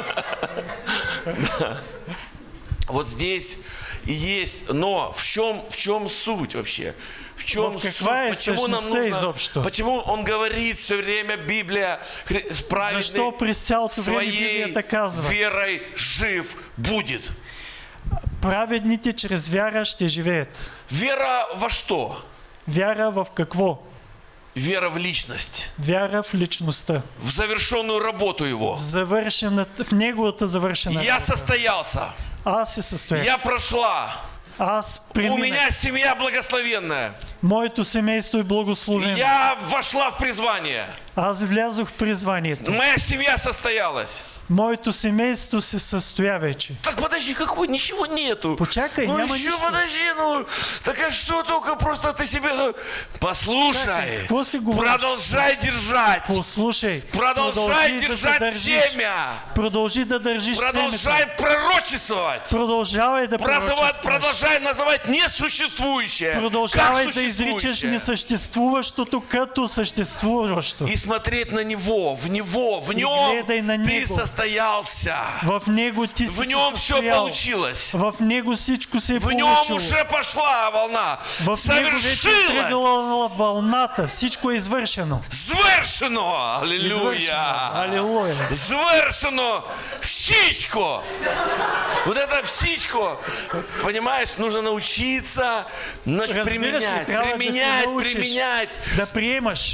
Speaker 3: Да. Вот здесь и есть, но в чем, в чем суть вообще? В чем
Speaker 1: В
Speaker 3: суть?
Speaker 1: каква е
Speaker 3: Почему нам
Speaker 1: същността
Speaker 3: нужно?
Speaker 1: изобщо?
Speaker 3: Почему он говорит все время Библия хри- праведный
Speaker 1: Защо през цялото време
Speaker 3: своей
Speaker 1: Библията казва?
Speaker 3: верой жив будет?
Speaker 1: Праведните чрез вяра ще живеят.
Speaker 3: Вера во что?
Speaker 1: Вяра в какво?
Speaker 3: Вера в личность,
Speaker 1: Вяра в личността.
Speaker 3: в завершенную работу его.
Speaker 1: В, завършената, в неговата завършена
Speaker 3: Я
Speaker 1: работа.
Speaker 3: состоялся,
Speaker 1: Аз се състоях.
Speaker 3: я прошла,
Speaker 1: Аз
Speaker 3: у
Speaker 1: преминах.
Speaker 3: меня семья благословенная,
Speaker 1: Моето семейство е благословено.
Speaker 3: я вошла в призвание,
Speaker 1: Аз влязох в призванието.
Speaker 3: моя семья состоялась.
Speaker 1: Моето семейство се състоя вече.
Speaker 3: Так подожди, какой? Ничего нету.
Speaker 1: Почакай,
Speaker 3: ну
Speaker 1: няма
Speaker 3: еще
Speaker 1: нищо.
Speaker 3: подожди, ну так а что только просто ты себе... г- Послушай,
Speaker 1: Чакай, какво си говориш?
Speaker 3: продолжай держать,
Speaker 1: Послушай,
Speaker 3: продолжай
Speaker 1: продължи да се
Speaker 3: держать
Speaker 1: държиш.
Speaker 3: семя,
Speaker 1: Продължи да държиш семето.
Speaker 3: продолжай пророчествовать,
Speaker 1: Продължавай да
Speaker 3: Прозывать-
Speaker 1: пророчестваш.
Speaker 3: продолжай называть несуществующее,
Speaker 1: Продължавай
Speaker 3: как
Speaker 1: да изричаш
Speaker 3: существующее.
Speaker 1: несъществуващото като съществуващо.
Speaker 3: И смотреть на него, в него, в
Speaker 1: И
Speaker 3: нем
Speaker 1: гледай на
Speaker 3: ты
Speaker 1: него.
Speaker 3: состоялся.
Speaker 1: В него ти си
Speaker 3: В
Speaker 1: се
Speaker 3: нем все
Speaker 1: състоял.
Speaker 3: получилось.
Speaker 1: В него всичко се е
Speaker 3: В нем
Speaker 1: получило.
Speaker 3: уже пошла волна.
Speaker 1: В него вече е
Speaker 3: Совершилось.
Speaker 1: тръгнала вълната. Всичко е извършено.
Speaker 3: Звершено. Аллилуйя.
Speaker 1: Извършено. Алилуя.
Speaker 3: Звершено. Всичко. Вот это всичко. Понимаешь, нужно научиться значит,
Speaker 1: Разбираш ли,
Speaker 3: применять,
Speaker 1: трябва да се
Speaker 3: применять,
Speaker 1: научиш
Speaker 3: применять,
Speaker 1: да приемаш,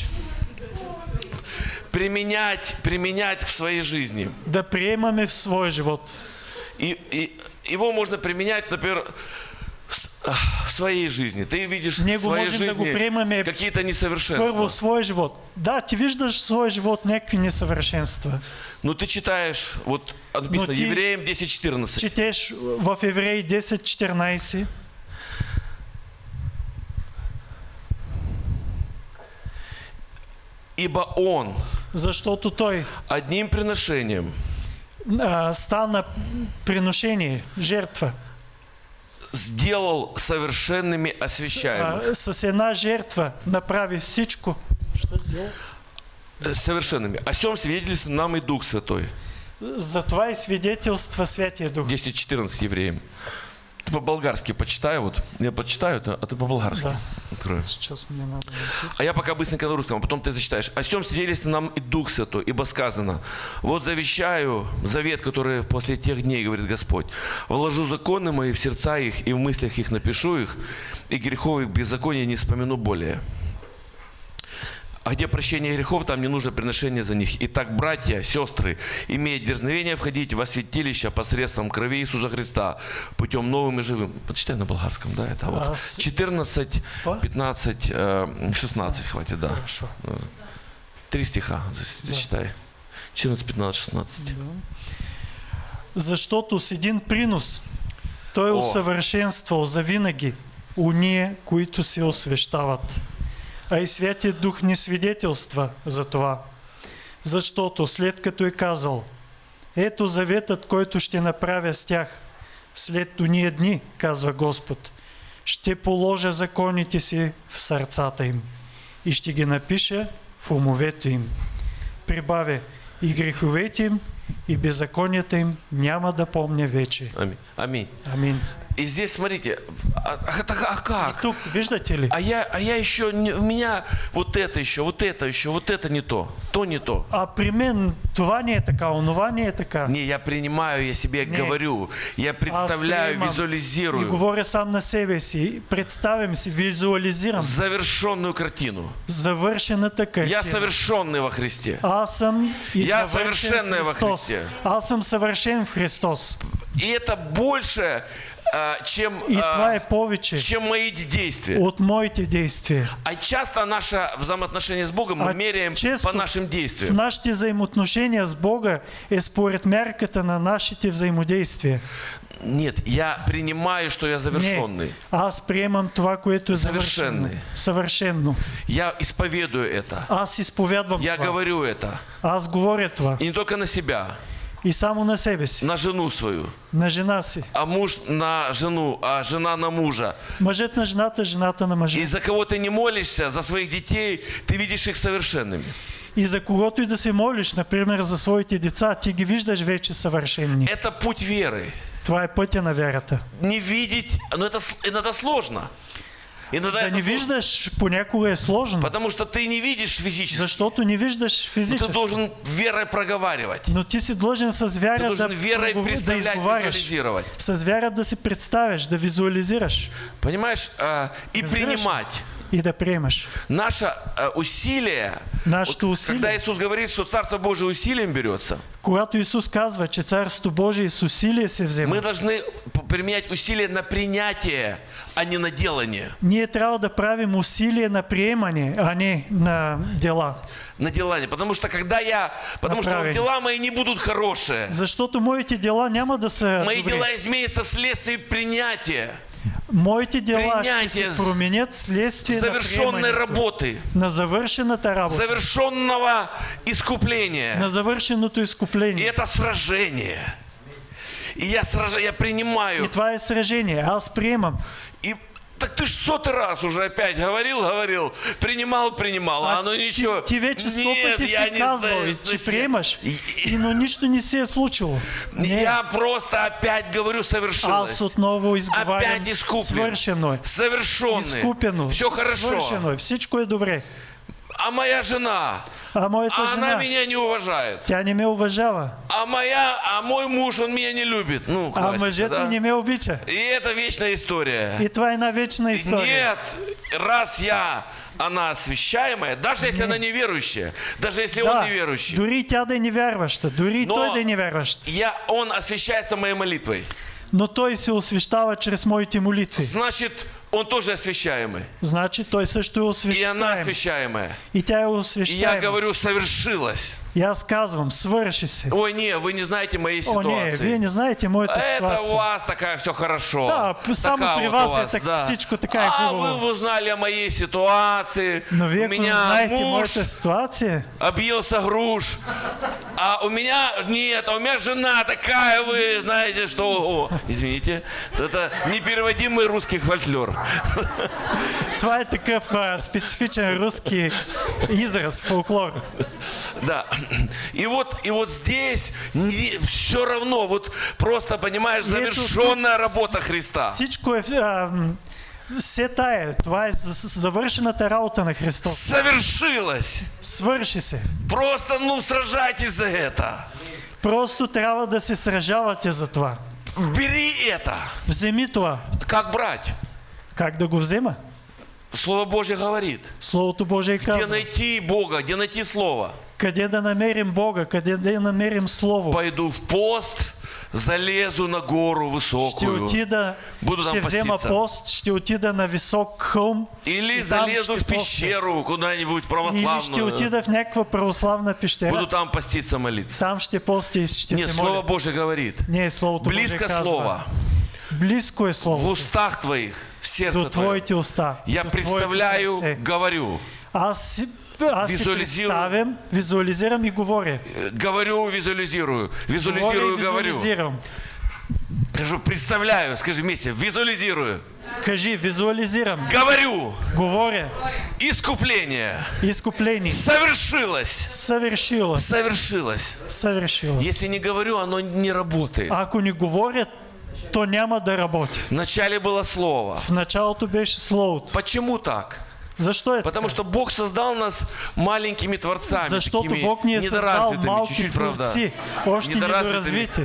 Speaker 3: применять, применять в своей жизни.
Speaker 1: да приемаме в своя живот.
Speaker 3: И, и его можно применять, например, с- в своей жизни. Ты видишь в
Speaker 1: Него
Speaker 3: своей
Speaker 1: можем да го
Speaker 3: жизни
Speaker 1: приемаме
Speaker 3: какие-то
Speaker 1: Първо
Speaker 3: несовершенства.
Speaker 1: в своя живот. Да, ти виждаш в своя живот някакви несъвършенства.
Speaker 3: Но ты читаешь, вот написано,
Speaker 1: Но ты-
Speaker 3: Евреям десять четырнадцать.
Speaker 1: Четеш в Евреи десет четирнайсет.
Speaker 3: Ибо Он
Speaker 1: Защото той
Speaker 3: одним приношением
Speaker 1: а, стана приношение, жертва.
Speaker 3: сделал совершенными освящаемых.
Speaker 1: А, с една жертва направи всичко. Що сделал?
Speaker 3: Э, Совершенными. О сем свидетельствует нам и Дух Святой.
Speaker 1: Затова и свидетелства Святия Дух.
Speaker 3: десять четырнадцать евреям. Ты по-болгарски почитай, вот. Я почитаю, а ты по-болгарски.
Speaker 1: Да.
Speaker 3: Открой.
Speaker 1: Сейчас мне надо найти.
Speaker 3: А я пока быстренько на русском, а потом ты зачитаешь. О сем свидетельствует нам и Дух Святой, ибо сказано: вот завещаю завет, который после тех дней, говорит Господь, вложу законы мои в сердца их, и в мыслях их напишу их, и грехов их беззакония не вспомяну более. А где прощение грехов, там не нужно приношение за них. Итак, братья, сестры, имея дерзновение входить во святилище посредством крови Иисуса Христа, путем новым и живым. Почитай на болгарском, да, это
Speaker 1: А,
Speaker 3: вот.
Speaker 1: с-
Speaker 3: четырнадцать,
Speaker 1: По?
Speaker 3: пятнадцать, э, шестнадцать хватит, да.
Speaker 1: Хорошо.
Speaker 3: Три стиха за- зачитай. четырнадцать, пятнадцать, шестнадцать.
Speaker 1: Защото с един принос той е
Speaker 3: О.
Speaker 1: усъвършенствал завинаги уния, които се освещават. А и Святият Дух ни свидетелства за това. Защото след като е казал: ето заветът, който ще направя с тях след ония дни, казва Господ, ще положа законите си в сърцата им и ще ги напиша в умовето им. Прибавя: и греховете им и беззаконията им няма да помня вече.
Speaker 3: Аминь. Аминь.
Speaker 1: Амин.
Speaker 3: И здесь, смотрите, а, а, а как?
Speaker 1: Тук, виждате ли?
Speaker 3: А я, а я еще, не, у меня вот это еще, вот это еще, вот это не то, то не то.
Speaker 1: А при мен това не е така, онова не е така.
Speaker 3: Не, я принимаю, я себе
Speaker 1: Не.
Speaker 3: говорю, я
Speaker 1: Аз
Speaker 3: представляю,
Speaker 1: приемам и
Speaker 3: визуализирую
Speaker 1: говоря сам на себе си, представям си, визуализирам
Speaker 3: завершенную картину.
Speaker 1: завършената
Speaker 3: Я
Speaker 1: картина.
Speaker 3: совершенный во Христе.
Speaker 1: Аз съм и
Speaker 3: Я
Speaker 1: завършен
Speaker 3: съвършенная
Speaker 1: в
Speaker 3: во
Speaker 1: Христос.
Speaker 3: Христе.
Speaker 1: Аз съм съвършен в Христос.
Speaker 3: И это больше, а, чем,
Speaker 1: И
Speaker 3: а,
Speaker 1: това е повече
Speaker 3: чем мои действия.
Speaker 1: от моите действия.
Speaker 3: А часто наше взаимоотношение с Богом мы
Speaker 1: А
Speaker 3: меряем
Speaker 1: често
Speaker 3: по нашим
Speaker 1: в
Speaker 3: действиям.
Speaker 1: нашите взаимоотношения с Бога е според мярката на нашите взаимодействия.
Speaker 3: Нет, я принимаю, что я завершенный.
Speaker 1: Не, аз приемам това, което е завършено.
Speaker 3: Съвършенный.
Speaker 1: Съвършено.
Speaker 3: Я исповедую это.
Speaker 1: Аз изповядвам
Speaker 3: Я
Speaker 1: това.
Speaker 3: говорю это.
Speaker 1: Аз говоря това.
Speaker 3: И не только на себя,
Speaker 1: И само на себе си,
Speaker 3: на жену свою,
Speaker 1: на жена си.
Speaker 3: а муж на жену, а жена на мужа.
Speaker 1: Мъжът на жената, жената на мъжа.
Speaker 3: И за кого ты не молишься, за своих детей, ты видишь их совершенными.
Speaker 1: И за когото и да се молиш, например, за своите деца, ти ги виждаш вече съвършени.
Speaker 3: Это путь веры.
Speaker 1: Това е пътя на вярата.
Speaker 3: Не видеть, но это с- иногда сложно. Иногда
Speaker 1: Да
Speaker 3: это
Speaker 1: не
Speaker 3: сложно,
Speaker 1: виждаш, понякога е сложно,
Speaker 3: потому что ты не видишь физически.
Speaker 1: защото не виждаш
Speaker 3: Но ты
Speaker 1: физически.
Speaker 3: должен верой проговаривать.
Speaker 1: Но ти си длъжен с
Speaker 3: Ты
Speaker 1: вяра да,
Speaker 3: должен верой
Speaker 1: прогов- да
Speaker 3: представлять,
Speaker 1: изговаряш.
Speaker 3: визуализировать.
Speaker 1: С вяра да си представяш, да визуализираш
Speaker 3: Понимаешь? А, И
Speaker 1: Разбираешь?
Speaker 3: принимать.
Speaker 1: и да приемаш.
Speaker 3: Наше а, усилие,
Speaker 1: Нашето
Speaker 3: вот
Speaker 1: усилие.
Speaker 3: когда Иисус говорит, что Царство Божие усилием берется,
Speaker 1: Когато Исус казва, че Царство Божие с усилие се взема,
Speaker 3: мы должны п- применять усилия на принятие, а не на делание.
Speaker 1: ние трябва да правим усилие на приемане, а не на дела.
Speaker 3: На делание. Потому что когда я... Потому что
Speaker 1: Направление.
Speaker 3: дела мои не будут хорошие.
Speaker 1: Защото моите дела няма да са
Speaker 3: Мои
Speaker 1: добри.
Speaker 3: дела изменятся вследствие принятия.
Speaker 1: Моите дела ще
Speaker 3: Принятие
Speaker 1: се променят следствие на
Speaker 3: Завершенной
Speaker 1: приемането,
Speaker 3: работы.
Speaker 1: на завършената работа,
Speaker 3: Завершенного искупления.
Speaker 1: на завършеното
Speaker 3: И
Speaker 1: изкупление.
Speaker 3: это сражение. И я, сражаю, я принимаю.
Speaker 1: И това е сражение. Аз приемам.
Speaker 3: И так ты ж сотый раз уже опять говорил, говорил, принимал, принимал, а,
Speaker 1: А
Speaker 3: оно
Speaker 1: ти,
Speaker 3: ничего.
Speaker 1: ти вече сто
Speaker 3: Нет,
Speaker 1: пъти
Speaker 3: я
Speaker 1: си
Speaker 3: не
Speaker 1: казвал,
Speaker 3: знаю,
Speaker 1: че
Speaker 3: все.
Speaker 1: приемаш,
Speaker 3: И-
Speaker 1: и, но нищо не се е случило. Не,
Speaker 3: Я просто опять говорю, совершилось.
Speaker 1: аз отново изговарям,
Speaker 3: Опять изкуплен.
Speaker 1: свършено е.
Speaker 3: Совершенный.
Speaker 1: Изкупено,
Speaker 3: Все хорошо.
Speaker 1: свършено е, всичко е добре.
Speaker 3: А моя жена,
Speaker 1: А моята
Speaker 3: а она
Speaker 1: жена,
Speaker 3: меня не уважает.
Speaker 1: тя не ме уважава,
Speaker 3: А моя, а мой муж, он меня не любит. Ну,
Speaker 1: а
Speaker 3: классика,
Speaker 1: мъжът
Speaker 3: да?
Speaker 1: ми не ме обича.
Speaker 3: И это вечная история.
Speaker 1: И това е една вечна история.
Speaker 3: Нет, раз я, она освящаемая, даже если она неверующая, даже если он
Speaker 1: Да,
Speaker 3: неверующий,
Speaker 1: дори и тя да е невярваща, дори и
Speaker 3: Но-
Speaker 1: той да е невярващ.
Speaker 3: я, он освящается моей молитвой.
Speaker 1: Но той се освещава чрез моите молитви.
Speaker 3: Значит, он тоже освящаемый.
Speaker 1: Значи той също е
Speaker 3: И она
Speaker 1: освещаем.
Speaker 3: освящаемая.
Speaker 1: И тя е
Speaker 3: И я
Speaker 1: освещаема.
Speaker 3: говорю, совершилось.
Speaker 1: И аз казвам, свърши се.
Speaker 3: Ой, не, вы не знаете моей
Speaker 1: О, не, вие
Speaker 3: ситуации.
Speaker 1: не знаете моята
Speaker 3: Это у
Speaker 1: ситуация.
Speaker 3: вас такая все хорошо.
Speaker 1: Да, п- само
Speaker 3: Така
Speaker 1: при
Speaker 3: вот
Speaker 1: вас
Speaker 3: у
Speaker 1: е так- всичко така е
Speaker 3: А
Speaker 1: хубаво.
Speaker 3: вы бы узнали о моей ситуации.
Speaker 1: Но вие,
Speaker 3: У
Speaker 1: ако не
Speaker 3: меня
Speaker 1: знаете
Speaker 3: муж
Speaker 1: моята ситуация,
Speaker 3: объелся груш. А у меня нет, а у меня жена такая, вы знаете, что... О, извините, это непереводимый русский фольклор.
Speaker 1: това е такъв а, специфичен руски израз, фолклор.
Speaker 3: Да. И вот, и вот здесь все равно, вот просто, понимаешь,
Speaker 1: И это
Speaker 3: завершенная
Speaker 1: тут
Speaker 3: работа Христа.
Speaker 1: Всичко е... А, м, все тая. Това е з- завършената работа на Христос.
Speaker 3: Совершилось.
Speaker 1: Свърши се.
Speaker 3: Просто, ну, сражайтесь за это.
Speaker 1: Просто трябва да се сражавате за това.
Speaker 3: Бери это.
Speaker 1: Вземи това.
Speaker 3: Как брать?
Speaker 1: Как да го взема?
Speaker 3: Слово Божье говорит.
Speaker 1: Словото Божие
Speaker 3: Где
Speaker 1: казва.
Speaker 3: найти Бога, где найти Слово?
Speaker 1: Къде да намерим Бога, къде да намерим Слово.
Speaker 3: Пойду в пост, залезу на гору
Speaker 1: Ще
Speaker 3: высокую.
Speaker 1: отида,
Speaker 3: Буду
Speaker 1: ще
Speaker 3: там
Speaker 1: взема
Speaker 3: поститься.
Speaker 1: пост, ще отида на висок хълм.
Speaker 3: Или
Speaker 1: и там
Speaker 3: залезу
Speaker 1: ще
Speaker 3: в пещеру куда-нибудь
Speaker 1: Или ще
Speaker 3: православную.
Speaker 1: отида в някаква православна пещера.
Speaker 3: Буду там поститься, молиться.
Speaker 1: Там ще пости и ще
Speaker 3: Нет,
Speaker 1: се
Speaker 3: Слово
Speaker 1: моля.
Speaker 3: Божье говорит.
Speaker 1: Не, Словото Божие
Speaker 3: Близко
Speaker 1: казва.
Speaker 3: Слово.
Speaker 1: Близко е
Speaker 3: В
Speaker 1: Слово.
Speaker 3: устах твоих, в сердце
Speaker 1: До
Speaker 3: твоем.
Speaker 1: твоите уста.
Speaker 3: Я
Speaker 1: до твоето
Speaker 3: представляю,
Speaker 1: сърце.
Speaker 3: говорю.
Speaker 1: Аз си, аз си
Speaker 3: Визуализирам.
Speaker 1: представям, визуализирам и говоря.
Speaker 3: Э, Говорю, визуализирую.
Speaker 1: Говоря
Speaker 3: Визуализирую,
Speaker 1: и
Speaker 3: говорю.
Speaker 1: визуализирам.
Speaker 3: Скажу, представляю, скажи вместе, визуализирую.
Speaker 1: Кажи, визуализирам.
Speaker 3: Говорю,
Speaker 1: Говоря.
Speaker 3: искупление
Speaker 1: Искупление.
Speaker 3: совершилось.
Speaker 1: Совершилось.
Speaker 3: Совершилось.
Speaker 1: Совершилось.
Speaker 3: Если не говорю, оно не работает.
Speaker 1: Ако не говорят, то няма да работи.
Speaker 3: Вначале было слово.
Speaker 1: В началото беше Словото.
Speaker 3: Почему так?
Speaker 1: Защо е
Speaker 3: Потому
Speaker 1: така?
Speaker 3: что Бог создал нас маленькими творцами,
Speaker 1: Защото
Speaker 3: такими
Speaker 1: Бог ни е създал
Speaker 3: недоразвитыми,
Speaker 1: малки
Speaker 3: чуть-чуть, правда,
Speaker 1: творци, още недоразвити.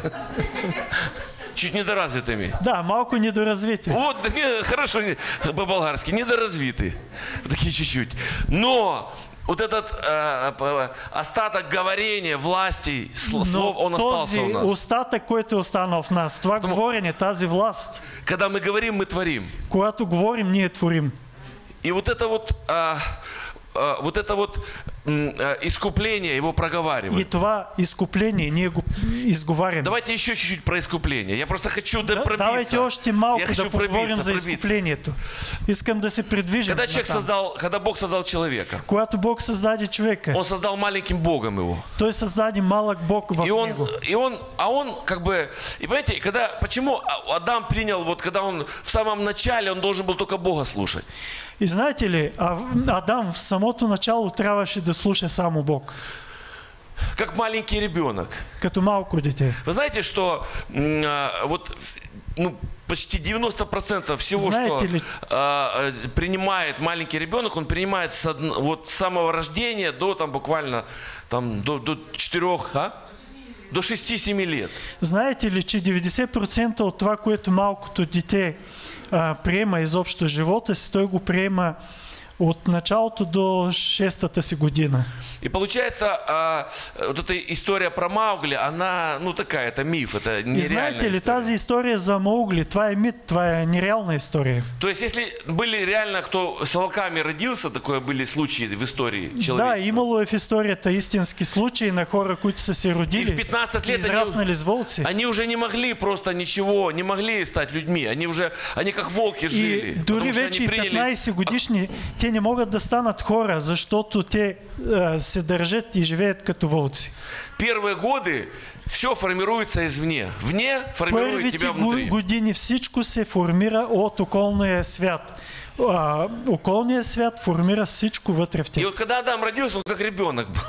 Speaker 3: чуть недоразвитыми.
Speaker 1: Да, малко недоразвити.
Speaker 3: Вот, да не, хорошо, не- по-болгарски, недоразвиты, такие чуть-чуть. Но вот этот э, э, остаток говорения, власти, сл- слов, он остался
Speaker 1: този
Speaker 3: у нас.
Speaker 1: остатък, който е останал в нас, това говорене, тази власт,
Speaker 3: Когда мы говорим, мы творим.
Speaker 1: когато говорим, ние творим.
Speaker 3: И вот это вот, а, а, вот это вот м, а, искупление, его
Speaker 1: И
Speaker 3: проговаривать.
Speaker 1: това изкупление, ние го изговаряме.
Speaker 3: Давайте еще чуть-чуть про искупление. Я просто хочу да
Speaker 1: Да,
Speaker 3: пробиться.
Speaker 1: давайте още малко
Speaker 3: Я
Speaker 1: да
Speaker 3: хочу
Speaker 1: поговорим
Speaker 3: пробиться,
Speaker 1: за
Speaker 3: пробиться.
Speaker 1: изкуплението. Искам да се придвижим
Speaker 3: Когда человек
Speaker 1: натам.
Speaker 3: создал, когда Бог создал человека,
Speaker 1: Когато Бог създаде човека,
Speaker 3: Он создал маленьким Богом его.
Speaker 1: той създаде малък Бог в
Speaker 3: И он,
Speaker 1: него.
Speaker 3: и он, а он как бы, и понимаете, когда, почему А- Адам принял, вот когда он в самом начале, он должен был только Бога слушать.
Speaker 1: И знаете ли, а- Адам в самото начало трябваше да слуша само Бог,
Speaker 3: Как маленький ребенок.
Speaker 1: като малко дете.
Speaker 3: Вы знаете, что м, а, вот ну, почти девяносто процентов всего,
Speaker 1: Знаете
Speaker 3: что
Speaker 1: ли-
Speaker 3: а, а, принимает маленький ребенок, он принимает с одн- вот с самого рождения до там буквально там, до, до четырех, а? До шести-семи лет.
Speaker 1: Знаете ли, че деветдесет процента от това, което малкото дете а, приема изобщо живота си, той го приема от началото до шестата си година.
Speaker 3: И получается, а, вот эта история про Маугли, она, ну такая, это миф, это
Speaker 1: И
Speaker 3: нереальная
Speaker 1: знаете ли,
Speaker 3: история.
Speaker 1: тази история за Маугли, това е мит, това е нереална история.
Speaker 3: То есть, если были реально, кто с волками родился, такое были случаи в истории
Speaker 1: Да,
Speaker 3: человечества.
Speaker 1: имало е в историята истински случаи на хора, които са се
Speaker 3: И
Speaker 1: родили
Speaker 3: в пятнадцать
Speaker 1: и
Speaker 3: лет
Speaker 1: израснали
Speaker 3: они,
Speaker 1: с волци.
Speaker 3: они уже не могли просто ничего, не могли стать людьми. Они уже, они как волки жили.
Speaker 1: И дори
Speaker 3: потому что
Speaker 1: вече
Speaker 3: они
Speaker 1: и
Speaker 3: приняли...
Speaker 1: петнайсет годишни, те не могат да станат хора, защото те а, се държат и живеят като волци.
Speaker 3: Первые годы все формируется извне. Вне формирует
Speaker 1: Първите
Speaker 3: тебя
Speaker 1: го-
Speaker 3: внутри.
Speaker 1: години всичко се формира от околния свят. А, околният свят формира всичко вътре в
Speaker 3: И
Speaker 1: теб.
Speaker 3: вот когда Адам родился, он как ребенок был.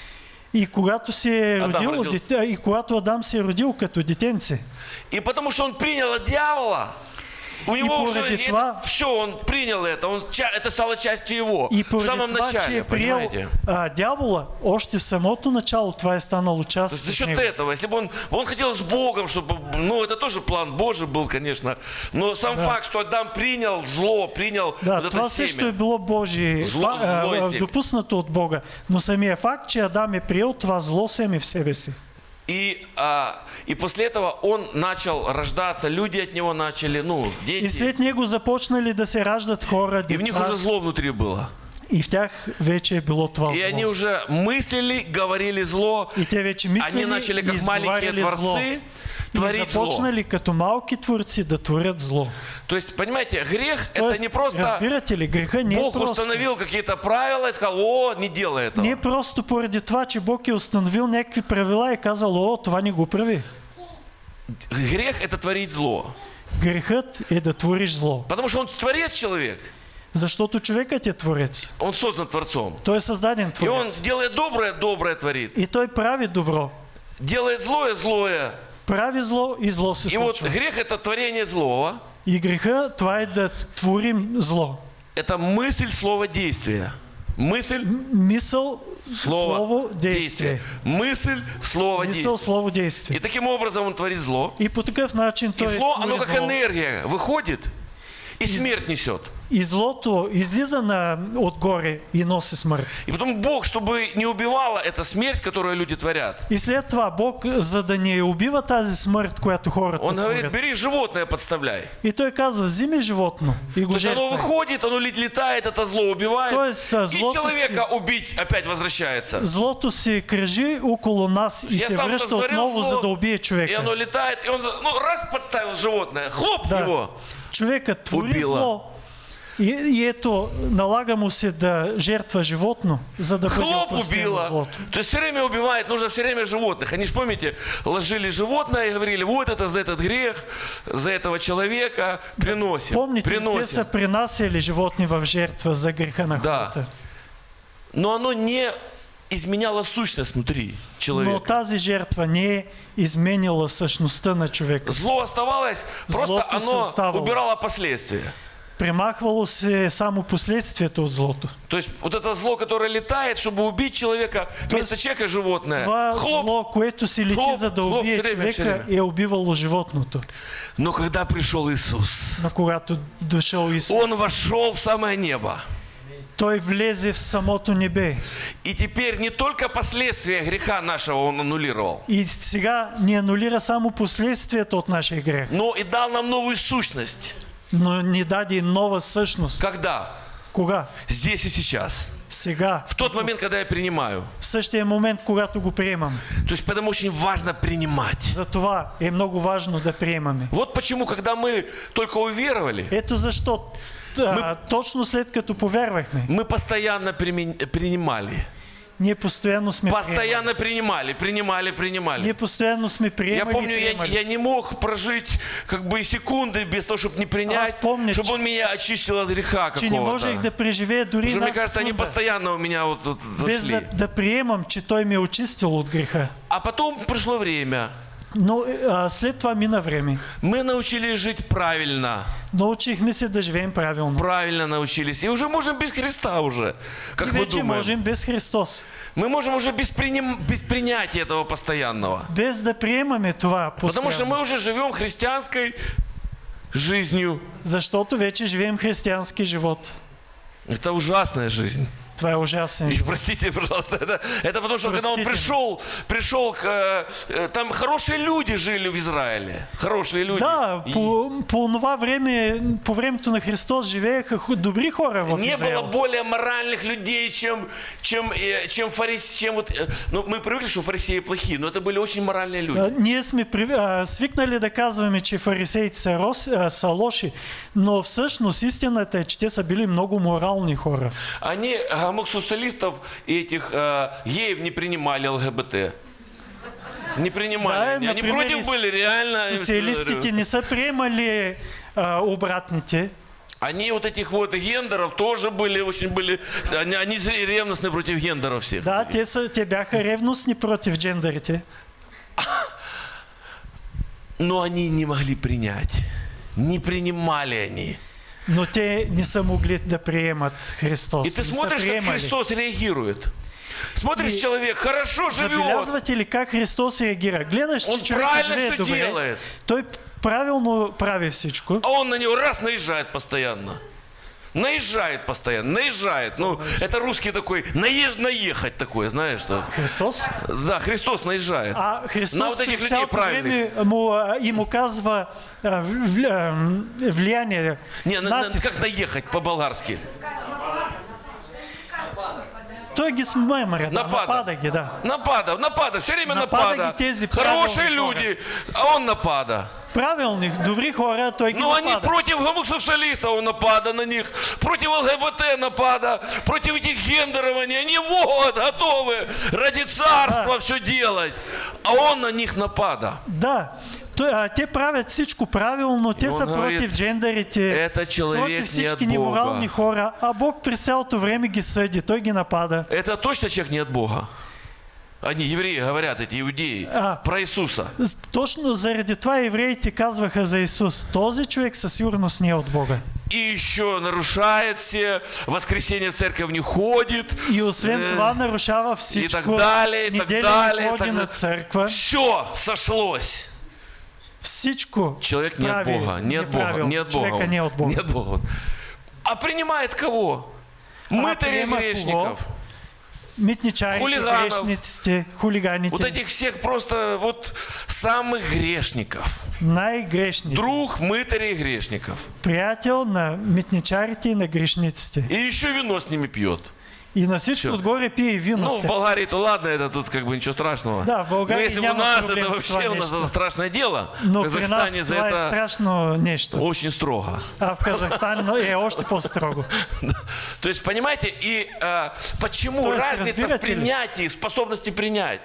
Speaker 1: И когато се е
Speaker 3: Адам
Speaker 1: родил,
Speaker 3: родился.
Speaker 1: дете, и когато Адам се е родил като детенце,
Speaker 3: И потому что он принял от дьявола, у него уже
Speaker 1: поради това-
Speaker 3: все, он принял это, он, ча- это стало частью его.
Speaker 1: и
Speaker 3: В
Speaker 1: поради
Speaker 3: самом
Speaker 1: това, че
Speaker 3: начале,
Speaker 1: е приел
Speaker 3: понимаете?
Speaker 1: а, дявола, още в самото начало това е станало
Speaker 3: То
Speaker 1: част
Speaker 3: есть за
Speaker 1: от
Speaker 3: счет
Speaker 1: него.
Speaker 3: этого, если бы он, он хотел с Богом, чтобы, ну это тоже план Божий был, конечно, но сам
Speaker 1: Да.
Speaker 3: факт, что Адам принял зло, принял
Speaker 1: Да,
Speaker 3: вот
Speaker 1: това
Speaker 3: это
Speaker 1: също е
Speaker 3: семя.
Speaker 1: било Божие,
Speaker 3: Зло-
Speaker 1: фа- а,
Speaker 3: зло е
Speaker 1: а,
Speaker 3: семе.
Speaker 1: допуснато от Бога. Но самия факт, че Адам е приел това зло семе в себе си.
Speaker 3: И, а, и после этого он начал рождаться, люди от него начали, ну,
Speaker 1: И
Speaker 3: дети.
Speaker 1: след него започнали да се раждат хора,
Speaker 3: И в них
Speaker 1: деца.
Speaker 3: уже зло внутри было.
Speaker 1: И в тях вече е било това
Speaker 3: И
Speaker 1: зло.
Speaker 3: они уже мыслили, говорили зло.
Speaker 1: И те вече мислили
Speaker 3: Они начали
Speaker 1: и
Speaker 3: как маленькие
Speaker 1: изговаряли зло.
Speaker 3: творцы
Speaker 1: И
Speaker 3: творить зло.
Speaker 1: започнали като малки творци да творят зло.
Speaker 3: То есть, понимаете, грех это
Speaker 1: Тоест,
Speaker 3: не просто
Speaker 1: разбирате ли, греха не е
Speaker 3: Бог
Speaker 1: просто.
Speaker 3: установил какие-то правила и сказал, о, не делай этого.
Speaker 1: Не е просто поради това, че Бог е установил някакви правила и казал, о, това не го прави.
Speaker 3: Грех это творить зло.
Speaker 1: Грехът е да твориш зло.
Speaker 3: Потому что он творец человек.
Speaker 1: Защото човекът е творец.
Speaker 3: Он создан Творцом.
Speaker 1: Той е създаден
Speaker 3: И он
Speaker 1: творец.
Speaker 3: делает доброе, доброе творит.
Speaker 1: И той прави добро.
Speaker 3: Делает злое, злое.
Speaker 1: Прави зло и зло се
Speaker 3: И вот
Speaker 1: случва.
Speaker 3: грех это творение злого.
Speaker 1: И греха, това е да творим зло.
Speaker 3: Это мысль, слово, действие. Мысль,
Speaker 1: Мисъл,
Speaker 3: слово,
Speaker 1: слово,
Speaker 3: действие.
Speaker 1: действие.
Speaker 3: Мысль, слово,
Speaker 1: Мисъл,
Speaker 3: действие.
Speaker 1: слово, действие.
Speaker 3: И таким образом он творит зло.
Speaker 1: И по такъв начин
Speaker 3: И
Speaker 1: той
Speaker 3: зло,
Speaker 1: твори
Speaker 3: оно как
Speaker 1: зло.
Speaker 3: энергия выходит и смерть несет.
Speaker 1: И злото излиза на, отгоре и носи смърт.
Speaker 3: И потом Бог, чтобы не убивала эта смерть, которую люди творят,
Speaker 1: И след това Бог, за да не убива тази смърт, която хората
Speaker 3: Он говорит,
Speaker 1: творят.
Speaker 3: бери животное, подставляй.
Speaker 1: И той казва, взими животно и
Speaker 3: То
Speaker 1: го
Speaker 3: есть оно
Speaker 1: жертвай.
Speaker 3: выходит, оно лет- летает, это зло убивает.
Speaker 1: То есть, а,
Speaker 3: И
Speaker 1: злото
Speaker 3: человека убить опять возвращается.
Speaker 1: Злото се кръжи около нас и
Speaker 3: Я
Speaker 1: се
Speaker 3: сам
Speaker 1: връща
Speaker 3: сотворил
Speaker 1: отново,
Speaker 3: зло,
Speaker 1: за да убие
Speaker 3: И
Speaker 1: човека.
Speaker 3: оно летает, и он ну, раз подставил животное, хлоп
Speaker 1: Да.
Speaker 3: его.
Speaker 1: Човекът твори
Speaker 3: Убила.
Speaker 1: зло, И, и ето, налага му се да жертва животно, за да бъде
Speaker 3: Хлоп
Speaker 1: опростено
Speaker 3: убила.
Speaker 1: злото.
Speaker 3: То есть все время убивает, нужно все время животных. Они же, помните, ложили животное и говорили, вот это за этот грех, за этого человека приносим.
Speaker 1: Помните, те
Speaker 3: приносим.
Speaker 1: са принасяли животни в жертва за греха на
Speaker 3: Да.
Speaker 1: хората.
Speaker 3: Но оно не изменяло сущность внутри
Speaker 1: Но
Speaker 3: человека.
Speaker 1: тази жертва не е изменила същността на човека.
Speaker 3: Зло оставалось, просто
Speaker 1: Злото се
Speaker 3: оно
Speaker 1: оставало.
Speaker 3: убирало последствия.
Speaker 1: Премахвало се само последствието от злото.
Speaker 3: То есть вот это зло, которое летает, чтобы убить человека, вместо
Speaker 1: есть
Speaker 3: человека животное.
Speaker 1: Това
Speaker 3: Хлоп.
Speaker 1: зло, което си лети
Speaker 3: хлоп,
Speaker 1: за да
Speaker 3: хлоп,
Speaker 1: убие
Speaker 3: все време, все
Speaker 1: човека,
Speaker 3: време.
Speaker 1: е убивало животното.
Speaker 3: Но когда пришел Иисус,
Speaker 1: Но когато дошъл Исус,
Speaker 3: Он вошел в самое небо.
Speaker 1: Той влезе в самото небе.
Speaker 3: И теперь не только последствия греха нашего Он аннулировал,
Speaker 1: И сега ни анулира само последствията от нашия грех,
Speaker 3: но и дал нам новую сущность.
Speaker 1: но ни даде и нова същност.
Speaker 3: Когда?
Speaker 1: Кога?
Speaker 3: Здесь и сейчас.
Speaker 1: Сега.
Speaker 3: В тот момент, когда я принимаю.
Speaker 1: В същия момент, когато го приемам.
Speaker 3: То есть потому очень важно принимать.
Speaker 1: Затова е много важно да приемаме.
Speaker 3: Вот почему, когда мы только уверовали,
Speaker 1: Ето защо а, точно след като повярвахме,
Speaker 3: мы постоянно примен- принимали.
Speaker 1: ние постоянно сме приемали.
Speaker 3: Постоянно принимали, принимали, принимали.
Speaker 1: Ние постоянно сме
Speaker 3: Я
Speaker 1: приемали
Speaker 3: помню,
Speaker 1: и
Speaker 3: я,
Speaker 1: приемали.
Speaker 3: я не мог прожить как бы и секунды без того, чтобы не принять,
Speaker 1: Аз помня,
Speaker 3: чтобы
Speaker 1: че-
Speaker 3: он меня очистил от греха
Speaker 1: че не можех
Speaker 3: какого-то.
Speaker 1: да преживея дори
Speaker 3: Потому что,
Speaker 1: една
Speaker 3: мне кажется, они
Speaker 1: секунда,
Speaker 3: постоянно у меня вот, вот
Speaker 1: без да,
Speaker 3: зашли.
Speaker 1: да приемам, че Той ме е очистил от греха.
Speaker 3: А потом пришло время.
Speaker 1: Но а, след това мина време.
Speaker 3: Мы научились жить правильно.
Speaker 1: Научихме се да живеем правилно.
Speaker 3: Правильно научились. И уже можем без Христа уже, как
Speaker 1: И
Speaker 3: мы
Speaker 1: вече
Speaker 3: думаем.
Speaker 1: можем без Христос.
Speaker 3: Мы можем уже без, приним- без принятия этого постоянного.
Speaker 1: Без да приемаме това
Speaker 3: Потому что
Speaker 1: постоянно.
Speaker 3: мы уже живем христианской жизнью.
Speaker 1: Защото вече живеем християнски живот.
Speaker 3: Это ужасная жизнь.
Speaker 1: Това е ужасен
Speaker 3: И
Speaker 1: живот.
Speaker 3: простите, пожалуйста, это, это потому что когда он
Speaker 1: Простите.
Speaker 3: пришел, пришел к, э, э, там хорошие люди жили в Израиле, хорошие люди.
Speaker 1: Да,
Speaker 3: И
Speaker 1: по, по това време, по времето на Христос живееха ху- добри хора в
Speaker 3: не было
Speaker 1: Израел.
Speaker 3: более моральных людей, чем, чем, э, чем фарисеи, чем вот, э, ну, мы привыкли, что фарисеи плохие, но это были очень моральные люди.
Speaker 1: А, Ние сме при- а, свикнали да казваме, че фарисеите са, рос, а, са лоши, но всъщност истината е, че те са били много морални хора.
Speaker 3: Они гомосексуалистов и этих э, геев не принимали ЛГБТ. Не принимали.
Speaker 1: Да,
Speaker 3: они они
Speaker 1: например,
Speaker 3: против
Speaker 1: и
Speaker 3: были, реально.
Speaker 1: Социалистите не са приемали а, обратните.
Speaker 3: Они вот этих вот гендеров тоже были, очень были, они, они ревностны против гендеров всех.
Speaker 1: Да, те, са, те бяха ревностни против джендерите.
Speaker 3: Но они не могли принять. Не принимали они.
Speaker 1: Но те не са могли да приемат Христос.
Speaker 3: И ты
Speaker 1: Не са
Speaker 3: смотришь, как
Speaker 1: приемали.
Speaker 3: Христос реагирует. Смотришь,
Speaker 1: И
Speaker 3: человек хорошо живет.
Speaker 1: Забелязвате ли как Христос реагира? Гледаш, че
Speaker 3: Он
Speaker 1: човек
Speaker 3: правильно
Speaker 1: живее
Speaker 3: все
Speaker 1: добре.
Speaker 3: делает.
Speaker 1: Той правилно прави всичко.
Speaker 3: А он на него раз наезжает постоянно. Наезжает постоянно, наезжает. Ну, это русский такой, наезд, наехать такое, знаешь что?
Speaker 1: Христос?
Speaker 3: Да, Христос наезжает.
Speaker 1: А Христос
Speaker 3: На вот этих
Speaker 1: през
Speaker 3: людей
Speaker 1: цялото
Speaker 3: правильных.
Speaker 1: време му, а, им оказва а, в- а, влияние,
Speaker 3: Не, на- на-
Speaker 1: натиск.
Speaker 3: как наехать по-болгарски?
Speaker 1: Той ги смемря, да,
Speaker 3: Напада.
Speaker 1: напада ги, да.
Speaker 3: Напада, напада, все время
Speaker 1: Напада
Speaker 3: напада.
Speaker 1: ги тези
Speaker 3: Хорошие
Speaker 1: правилни хора.
Speaker 3: люди, а он напада.
Speaker 1: Правилни, добри хора, той ги
Speaker 3: Но они
Speaker 1: напада.
Speaker 3: против гомосексуалистов он напада на них, против ЛГБТ напада, против этих гендеров они, они вот готовы ради царства
Speaker 1: Да.
Speaker 3: все делать, а он на них напада.
Speaker 1: Да, той, а, те правят всичко правилно, те
Speaker 3: И
Speaker 1: са
Speaker 3: он говорит,
Speaker 1: против джендерите,
Speaker 3: это человек
Speaker 1: против
Speaker 3: не от
Speaker 1: всички
Speaker 3: Бога.
Speaker 1: неморални хора, а Бог през цялото време ги съди, той ги напада.
Speaker 3: Это точно человек не от Бога. Они, евреи, говорят, эти иудеи,
Speaker 1: А.
Speaker 3: про Иисуса.
Speaker 1: С- Точно заради това евреите казваха за Исус. Този човек със сигурност не е от Бога.
Speaker 3: И еще нарушает все, в воскресенье в церковь не ходит.
Speaker 1: И освен
Speaker 3: Е,
Speaker 1: това нарушава всичко.
Speaker 3: и так далее, и так
Speaker 1: неделя
Speaker 3: далее,
Speaker 1: не
Speaker 3: и
Speaker 1: ходи
Speaker 3: так
Speaker 1: на
Speaker 3: далее.
Speaker 1: църква.
Speaker 3: Все сошлось.
Speaker 1: Всичко
Speaker 3: Человек не от
Speaker 1: прави
Speaker 3: Бога, не от Бога,
Speaker 1: неправилно.
Speaker 3: не от Бога.
Speaker 1: Човека
Speaker 3: он.
Speaker 1: не от Бога.
Speaker 3: Не от Бога. он. А принимает кого? Мытарей
Speaker 1: приема
Speaker 3: грешников.
Speaker 1: кого? Митничарите,
Speaker 3: Хулиганов.
Speaker 1: грешниците, хулиганите,
Speaker 3: Вот этих всех просто вот самых грешников.
Speaker 1: най-грешните.
Speaker 3: Друг мытарей грешников.
Speaker 1: Приятел на митничарите и на грешниците.
Speaker 3: И еще вино с ними пьет.
Speaker 1: И на всичко
Speaker 3: Всё.
Speaker 1: отгоре пие вино.
Speaker 3: Ну, в
Speaker 1: все.
Speaker 3: Болгарии-то ладно, это тут как бы ничего страшного.
Speaker 1: Да, в Болгарии
Speaker 3: Но если бы у
Speaker 1: няма
Speaker 3: нас это
Speaker 1: проблем с това
Speaker 3: вообще у нас
Speaker 1: нещо.
Speaker 3: это страшное дело,
Speaker 1: Но
Speaker 3: в
Speaker 1: при нас
Speaker 3: Казахстане за
Speaker 1: това е
Speaker 3: это
Speaker 1: страшно нещо.
Speaker 3: очень строго.
Speaker 1: А в Казахстане е още по-строго.
Speaker 3: То есть, понимаете, и а, почему
Speaker 1: То есть,
Speaker 3: разница в
Speaker 1: разбирате ли?
Speaker 3: принятии, в способности принять?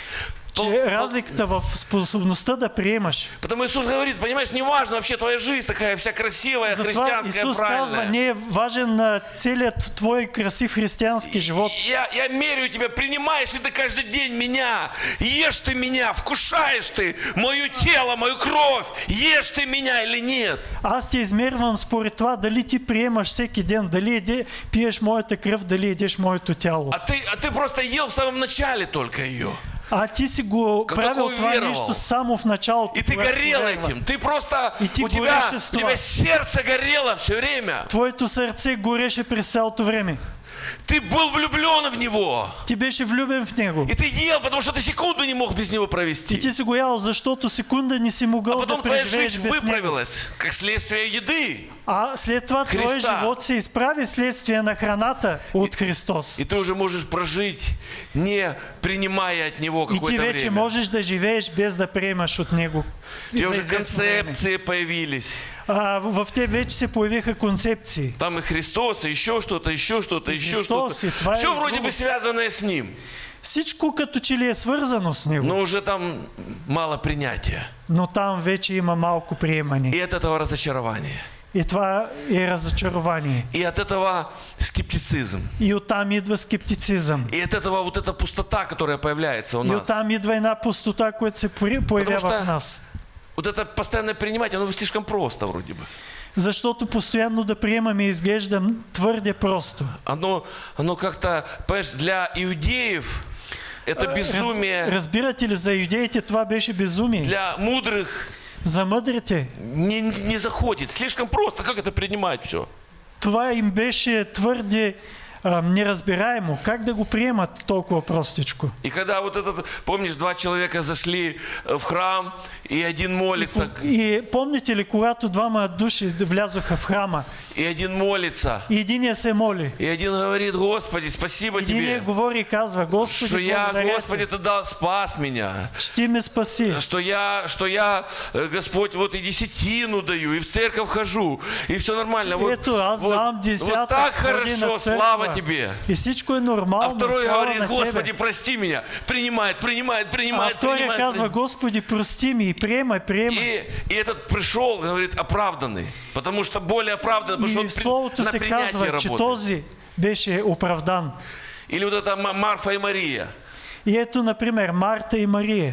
Speaker 1: Че
Speaker 3: Пол-
Speaker 1: разликата в способността да приемаш.
Speaker 3: Потому Иисус говорит, понимаешь, не важно вообще твоя жизнь такая вся красивая,
Speaker 1: Затова
Speaker 3: христианская,
Speaker 1: Исус казва,
Speaker 3: правильная.
Speaker 1: не е важен а, целият твой красив християнски живот.
Speaker 3: Я, я меряю тебя, принимаешь ли ты каждый день меня, ешь ты меня, вкушаешь ты мое тело, мою кровь, ешь ты меня или нет.
Speaker 1: Аз те измервам според това дали ти приемаш всеки ден, дали еде, пиеш моята кръв, дали едеш моето тяло.
Speaker 3: А ты, а ты просто ел в самом начале только ее.
Speaker 1: А ти си го
Speaker 3: Как
Speaker 1: правил
Speaker 3: такой
Speaker 1: това
Speaker 3: веровал.
Speaker 1: нещо само в началото.
Speaker 3: И ты
Speaker 1: когато
Speaker 3: горел
Speaker 1: повярва.
Speaker 3: этим. Ты просто,
Speaker 1: И ты
Speaker 3: у тебя,
Speaker 1: горешь
Speaker 3: у
Speaker 1: из
Speaker 3: тебя
Speaker 1: того.
Speaker 3: сердце горело все время.
Speaker 1: Твоето сърце гореше през цялото време.
Speaker 3: Ты был влюблен в него.
Speaker 1: Ти беше влюбен в него.
Speaker 3: И ты ел, потому что ты секунду не мог без него
Speaker 1: И
Speaker 3: провести.
Speaker 1: ти си го ял, защото секунда не си
Speaker 3: А
Speaker 1: могъл да
Speaker 3: потом твоя
Speaker 1: преживееш
Speaker 3: жизнь
Speaker 1: без него.
Speaker 3: выправилась, как следствие еды.
Speaker 1: А след това твой
Speaker 3: Христа.
Speaker 1: живот се изправи следствие на храната от Христос.
Speaker 3: И ты уже можешь прожить, не принимая от него
Speaker 1: И ти
Speaker 3: какое-то
Speaker 1: вече
Speaker 3: время.
Speaker 1: можеш да живееш без да приемаш от него.
Speaker 3: У тебя
Speaker 1: за
Speaker 3: уже
Speaker 1: известно време.
Speaker 3: концепции появились.
Speaker 1: А, в в те вече се появиха концепции.
Speaker 3: Там и Христос, и еще что-то, еще что-то,
Speaker 1: И
Speaker 3: еще
Speaker 1: Христос,
Speaker 3: что-то.
Speaker 1: и твоя
Speaker 3: Все вроде
Speaker 1: друга.
Speaker 3: бы связанное с ним.
Speaker 1: Всичко като че ли е свързано с него,
Speaker 3: Но уже там мало принятия.
Speaker 1: но там вече има малко
Speaker 3: И
Speaker 1: приемане.
Speaker 3: от этого разочарование.
Speaker 1: И това е разочарование.
Speaker 3: И от этого скептицизм.
Speaker 1: И оттам идва скептицизъм.
Speaker 3: И от этого вот эта пустота, которая появляется у
Speaker 1: И
Speaker 3: нас.
Speaker 1: оттам идва една пустота, която се пори- появява
Speaker 3: Потому что-
Speaker 1: в нас.
Speaker 3: Вот это постоянное принимать, оно слишком просто вроде бы.
Speaker 1: Защото постоянно да приемаме изглежда твърде просто.
Speaker 3: Оно, оно как-то, понимаешь, для иудеев это безумие,
Speaker 1: Раз, разбирате ли, за юдеите това беше безумие.
Speaker 3: для мудрых
Speaker 1: За мъдрите
Speaker 3: не, не заходит. Слишком просто. Как это принимать все?
Speaker 1: това им беше твърде а, неразбираемо. Как да го приемат толкова простичко?
Speaker 3: И когда вот этот, помнишь, два человека зашли в храм, и один молится,
Speaker 1: И помните ли, когато двама души влязоха в храма
Speaker 3: и один молится,
Speaker 1: и единия се моли,
Speaker 3: и один говорит: Господи, спасибо
Speaker 1: единия
Speaker 3: Тебе,
Speaker 1: говори и казва:
Speaker 3: что
Speaker 1: Господи,
Speaker 3: я,
Speaker 1: благодаря
Speaker 3: Господи,
Speaker 1: ти,
Speaker 3: Ты дал, спас меня.
Speaker 1: че ти ме спаси.
Speaker 3: Что я, что я, э, Господь, вот и десятину даю, и в церковь хожу, и все нормально. Вот,
Speaker 1: Ето, аз
Speaker 3: вот,
Speaker 1: давам
Speaker 3: вот
Speaker 1: десятък,
Speaker 3: так
Speaker 1: ходи на
Speaker 3: хорошо,
Speaker 1: църква.
Speaker 3: слава Тебе.
Speaker 1: И всичко е
Speaker 3: А
Speaker 1: нормално,
Speaker 3: второй
Speaker 1: слава
Speaker 3: говорит:
Speaker 1: на
Speaker 3: Господи,
Speaker 1: тебе.
Speaker 3: прости меня. Принимает, принимает,
Speaker 1: А
Speaker 3: принимает,
Speaker 1: втория
Speaker 3: принимает.
Speaker 1: казва:
Speaker 3: принимает.
Speaker 1: Господи, прости ми, и приемай, приемай.
Speaker 3: И, и этот пришел, говорит, оправданный. Потому что более оправданный, потому что
Speaker 1: И
Speaker 3: он
Speaker 1: в
Speaker 3: при-
Speaker 1: Словото
Speaker 3: на
Speaker 1: се
Speaker 3: принятие
Speaker 1: казва, че
Speaker 3: работает.
Speaker 1: този беше оправдан.
Speaker 3: Или вот это Ма- Марфа и Мария.
Speaker 1: И ето, например, Марта и Мария.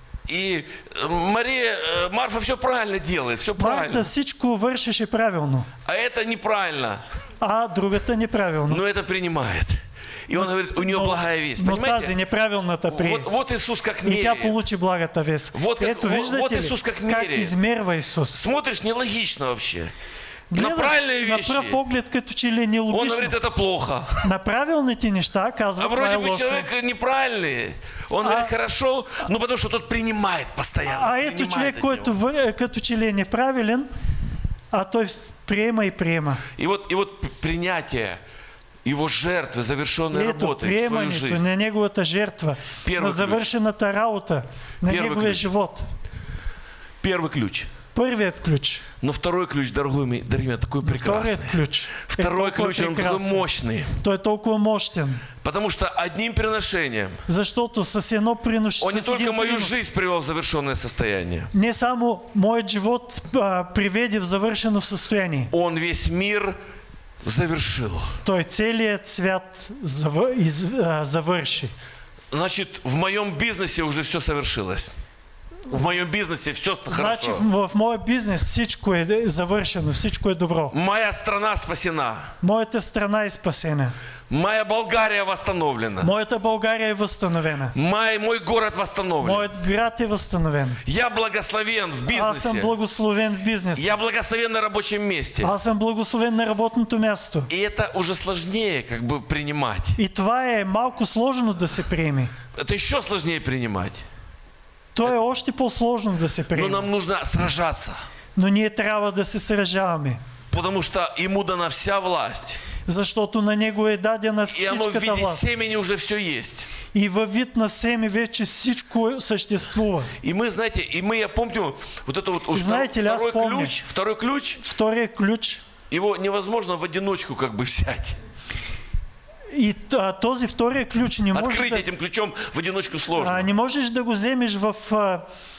Speaker 3: И э, Мария, э, Марфа все правильно делает, все правильно.
Speaker 1: Марта всичко вършеше правилно,
Speaker 3: А это неправильно.
Speaker 1: а другата неправилно.
Speaker 3: Но это принимает. И он говорит, у нее благая весть.
Speaker 1: но тази
Speaker 3: Понимаете?
Speaker 1: неправилната прие.
Speaker 3: Вот, вот Иисус как
Speaker 1: И тя
Speaker 3: меряет.
Speaker 1: получи благата вест.
Speaker 3: Вот как-
Speaker 1: Ето,
Speaker 3: вот-
Speaker 1: виждате
Speaker 3: вот
Speaker 1: ли,
Speaker 3: Исус как
Speaker 1: как
Speaker 3: меряет.
Speaker 1: измерва Исус.
Speaker 3: Смотришь, нелогично вообще. На
Speaker 1: Гледаш
Speaker 3: правильные
Speaker 1: на
Speaker 3: вещи.
Speaker 1: пръв поглед, като че ли е
Speaker 3: Он
Speaker 1: нелогично.
Speaker 3: говорит, это плохо.
Speaker 1: На правилните неща казва,
Speaker 3: А
Speaker 1: това е
Speaker 3: вроде бы
Speaker 1: лошо.
Speaker 3: человек неправильный. Он говорит, хорошо, ну потому что тот принимает постоянно.
Speaker 1: А ето
Speaker 3: принимает
Speaker 1: човек,
Speaker 3: от
Speaker 1: който
Speaker 3: него.
Speaker 1: вър- като че ли е неправилен, а той приема и приема.
Speaker 3: И вот, и вот принятие его жертвы, завершенной
Speaker 1: И ето,
Speaker 3: работы в свою
Speaker 1: приемането
Speaker 3: жизнь.
Speaker 1: на неговата жертва,
Speaker 3: Первый
Speaker 1: на
Speaker 3: ключ.
Speaker 1: завършената работа, на
Speaker 3: Первый
Speaker 1: неговия
Speaker 3: ключ.
Speaker 1: живот.
Speaker 3: Первый ключ.
Speaker 1: Първият ключ.
Speaker 3: Но второй ключ, дорогой мой, дорогие мои, такой
Speaker 1: Вторият
Speaker 3: прекрасный.
Speaker 1: ключ. е
Speaker 3: Второй
Speaker 1: толкова
Speaker 3: ключ, он такой
Speaker 1: прекрасен.
Speaker 3: мощный.
Speaker 1: Той е толкова мощен.
Speaker 3: Потому что одним приношением
Speaker 1: Защото с едно принос...
Speaker 3: он не
Speaker 1: с
Speaker 3: только
Speaker 1: един
Speaker 3: мою
Speaker 1: принос
Speaker 3: жизнь привел в завершенное состояние.
Speaker 1: не само моят живот а, приведе в завършено състояние.
Speaker 3: Он весь мир завершил.
Speaker 1: Той целият свят завър... из... а, завърши.
Speaker 3: Значит, в моем бизнесе уже все совершилось. В моем бизнесе все
Speaker 1: Значи
Speaker 3: хорошо.
Speaker 1: в, в моя бизнес всичко е завършено, всичко е добро.
Speaker 3: Моя страна спасена.
Speaker 1: Моята страна е спасена.
Speaker 3: Моя Болгария восстановлена.
Speaker 1: Моята България е възстановена.
Speaker 3: Мой, мой город восстановлен.
Speaker 1: Моят град е възстановен.
Speaker 3: Я благословен в
Speaker 1: Аз съм
Speaker 3: бизнесе.
Speaker 1: благословен в бизнес.
Speaker 3: Я благословен на рабочем месте.
Speaker 1: Аз съм благословен на работното място.
Speaker 3: И это уже сложнее как бы принимать.
Speaker 1: И това е малко сложно да се приеме.
Speaker 3: Это еще сложнее принимать.
Speaker 1: То е още по-сложно да се
Speaker 3: Но
Speaker 1: приеме.
Speaker 3: нам нужно сражаться.
Speaker 1: Но ние трябва да се сражаваме.
Speaker 3: Потому что ему дана вся власть.
Speaker 1: Защото на него е дадена
Speaker 3: И оно в
Speaker 1: всичката
Speaker 3: виде
Speaker 1: власт.
Speaker 3: семени уже все есть.
Speaker 1: И във вид на семе вече всичко съществува.
Speaker 3: И мы, знаете, и мы, я помню, вот это вот уж
Speaker 1: Знаете ли, аз
Speaker 3: второй
Speaker 1: помня.
Speaker 3: ключ, второй ключ,
Speaker 1: Втория ключ.
Speaker 3: его невозможно в одиночку как бы взять.
Speaker 1: И а, този втория ключ не можеш
Speaker 3: Открыть
Speaker 1: да,
Speaker 3: этим ключом в одиночку
Speaker 1: а,
Speaker 3: сложно.
Speaker 1: не можеш да го вземеш в, а,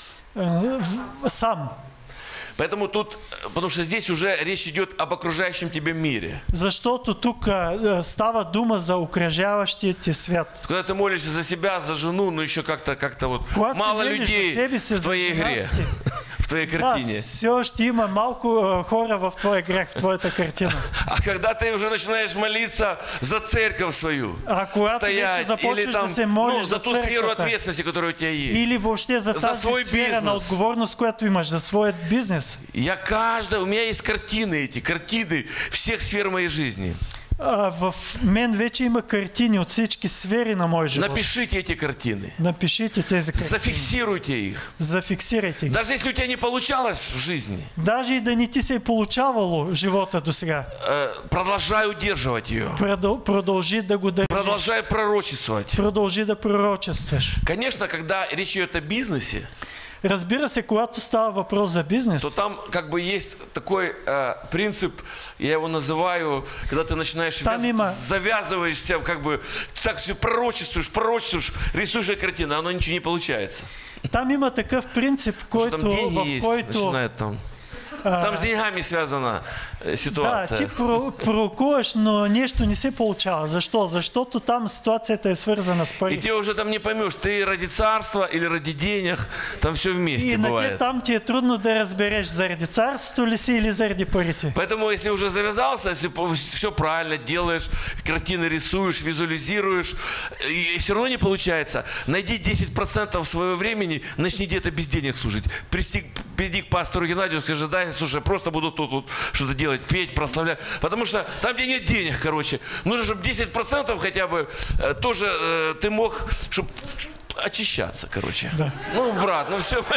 Speaker 1: а, в сам.
Speaker 3: Поэтому тут, потому что здесь уже речь идет об окружающем тебе мире.
Speaker 1: Защото тук а, става дума за окружаващия ти свят.
Speaker 3: Когда ты молишься за себя, за жену, ну еще как-то, как-то вот
Speaker 1: Когато
Speaker 3: мало
Speaker 1: се молиш за
Speaker 3: людей
Speaker 1: себе си,
Speaker 3: в
Speaker 1: за
Speaker 3: твоей
Speaker 1: жена
Speaker 3: игре,
Speaker 1: си,
Speaker 3: в твоей
Speaker 1: да,
Speaker 3: картине.
Speaker 1: все още има малко а, хора в твоя грех, в твоята картина.
Speaker 3: А когда ты уже начинаешь молиться за церковь свою,
Speaker 1: А когато вече
Speaker 3: стоять, или
Speaker 1: започваш
Speaker 3: там,
Speaker 1: да се
Speaker 3: ну,
Speaker 1: молиш
Speaker 3: за
Speaker 1: за
Speaker 3: ту сферу
Speaker 1: църквата,
Speaker 3: ответственности, которая у тебя есть.
Speaker 1: или въобще за
Speaker 3: за
Speaker 1: тази
Speaker 3: свой
Speaker 1: сфера на
Speaker 3: бизнес.
Speaker 1: отговорност, която имаш, за своят бизнес.
Speaker 3: Я каждая, у меня есть картины эти, картины всех сфер моей жизни.
Speaker 1: А, в мен вече има картини от всички сфери на мой живот.
Speaker 3: Напишите эти картины.
Speaker 1: Напишите тези картини.
Speaker 3: Зафиксируйте их.
Speaker 1: Зафиксирайте ги.
Speaker 3: Даже если у тебя не получалось в жизни,
Speaker 1: Даже и да не ти се е получавало в живота до сега,
Speaker 3: э, продолжай удерживать ее.
Speaker 1: продъл- продължи да го държиш.
Speaker 3: Продолжай пророчествовать.
Speaker 1: Продължи да пророчестваш.
Speaker 3: Конечно, когда речь идет о бизнесе,
Speaker 1: Разбира се, когато става въпрос за бизнес,
Speaker 3: то там как бы есть такой э, принцип, я его называю, когда ты начинаешь,
Speaker 1: Там
Speaker 3: вяз-
Speaker 1: има-
Speaker 3: завязываешься, как бы, так все пророчествуешь, пророчествуешь, рисуешь картину, а оно ничего не получается.
Speaker 1: там има такъв принцип,
Speaker 3: Потому что
Speaker 1: който,
Speaker 3: там деньги
Speaker 1: в
Speaker 3: есть,
Speaker 1: който
Speaker 3: начинает там.
Speaker 1: а,
Speaker 3: Там с деньгами связана э,
Speaker 1: да,
Speaker 3: ситуация.
Speaker 1: ти про- пророкуваш, но нещо не се получава. Защо? Защото там ситуацията е свързана с
Speaker 3: И
Speaker 1: пари.
Speaker 3: ты уже там не поймешь, ты ради царства или ради денег, там все вместе
Speaker 1: И на те
Speaker 3: бывает.
Speaker 1: там ти е трудно да разбереш заради царството ли си или заради парите.
Speaker 3: Поэтому, если уже завязался, если все правильно делаешь, картины рисуешь, визуализируешь, и все равно не получается, найди десять процентов своего времени, начни где-то без денег служить. Приди, приди к пастору Геннадию, скажи, дай, слушай, я просто буду тут вот что-то делать, петь, прославлять. Потому что там, где нет денег, короче, нужно, чтобы десять процентов хотя бы э, тоже э, ты мог, чтобы очищаться, короче.
Speaker 1: Да.
Speaker 3: Ну, брат, ну все,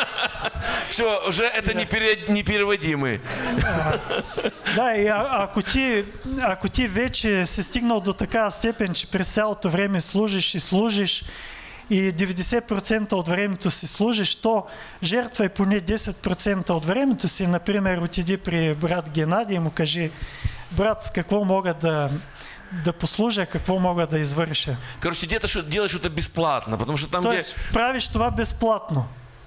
Speaker 3: все, уже это не пере- непереводимый.
Speaker 1: Да, и а, ако, ти, ако ти вече си стигнал до такава степен, че през цялото време служиш и служиш и деветдесет процента от времето си служиш, то жертвай поне десет процента от времето си. Например, отиди при брат Геннадий и му кажи: брат, с какво мога да, да послужа, какво мога да извърша.
Speaker 3: Короче, где-то что, делать что-то бесплатно, потому что там,
Speaker 1: Тоест, правиш това безплатно.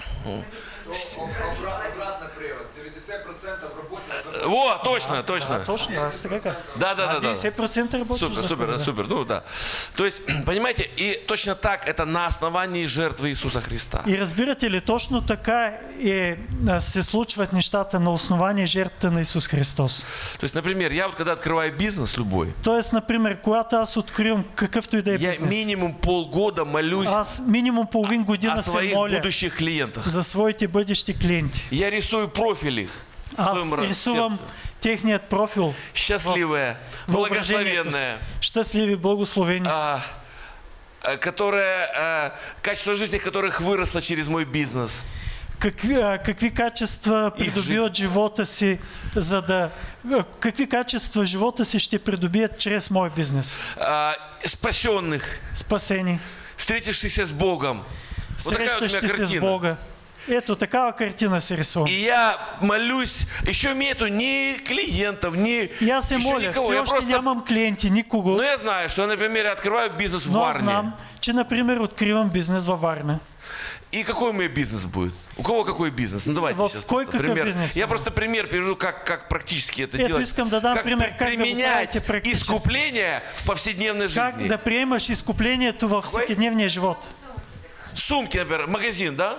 Speaker 4: Обратно привод. деветдесят процентов работы за
Speaker 3: где... Во, точно, точно.
Speaker 1: А, точно, аз така казах.
Speaker 3: Да, да, да, да.
Speaker 1: деветдесет процентов работиш
Speaker 3: Супер,
Speaker 1: за
Speaker 3: супер,
Speaker 1: това, да.
Speaker 3: супер, ну да. То есть, понимаете, и точно так это на основании жертвы Иисуса Христа.
Speaker 1: И разбирате ли, точно така е, а, се случват нещата на основание жертвата на Исус Христос.
Speaker 3: То есть, например, я вот когда открываю бизнес любой,
Speaker 1: Тоест, например, когато аз откривам какъвто и да е
Speaker 3: я
Speaker 1: бизнес,
Speaker 3: минимум полгода молюсь
Speaker 1: аз минимум половин
Speaker 3: о
Speaker 1: година се
Speaker 3: своих
Speaker 1: моля
Speaker 3: будущих клиентах.
Speaker 1: за своите бъдещи клиенти.
Speaker 3: Я рисую профиль их в
Speaker 1: Аз
Speaker 3: своем ра-
Speaker 1: рисувам
Speaker 3: сердце.
Speaker 1: техният профил,
Speaker 3: Счастливые,
Speaker 1: въображението си.
Speaker 3: благословенные,
Speaker 1: Щастливи, благословени,
Speaker 3: а, а, которые, а, качество жизни которых выросло через мой бизнес.
Speaker 1: какви, а, какви качества
Speaker 3: Их
Speaker 1: придобиват живота си, за да... а, Какви качества в живота си ще придобият чрез мой бизнес?
Speaker 3: А, спасенных,
Speaker 1: Спасени,
Speaker 3: встретившихся с Богом. Вот такая вот у меня
Speaker 1: срещащи се с
Speaker 3: картина.
Speaker 1: Бога. Ето, такава картина се рисувам.
Speaker 3: И я молюсь, еще нету ни клиентов, ни
Speaker 1: И аз се
Speaker 3: еще
Speaker 1: моля,
Speaker 3: никого.
Speaker 1: все
Speaker 3: Я
Speaker 1: още
Speaker 3: просто,
Speaker 1: нямам клиенти, никого.
Speaker 3: ну я знаю, что, например, я открываю бизнес в
Speaker 1: Но аз
Speaker 3: Варне.
Speaker 1: знам, че, например, откривам бизнес във Варна.
Speaker 3: И какой у меня бизнес будет? У кого какой бизнес? Ну давайте
Speaker 1: В
Speaker 3: сейчас.
Speaker 1: кой
Speaker 3: просто
Speaker 1: какой
Speaker 3: пример.
Speaker 1: бизнес?
Speaker 3: Я просто пример приведу, как, как практически это
Speaker 1: Ето,
Speaker 3: делать.
Speaker 1: искам да дам
Speaker 3: как
Speaker 1: пример, как да го
Speaker 3: применять
Speaker 1: правите практически.
Speaker 3: искупление в повседневной
Speaker 1: Как
Speaker 3: жизни.
Speaker 1: да приемаш изкуплението във всекидневния живот?
Speaker 3: Сумки, например, магазин, да?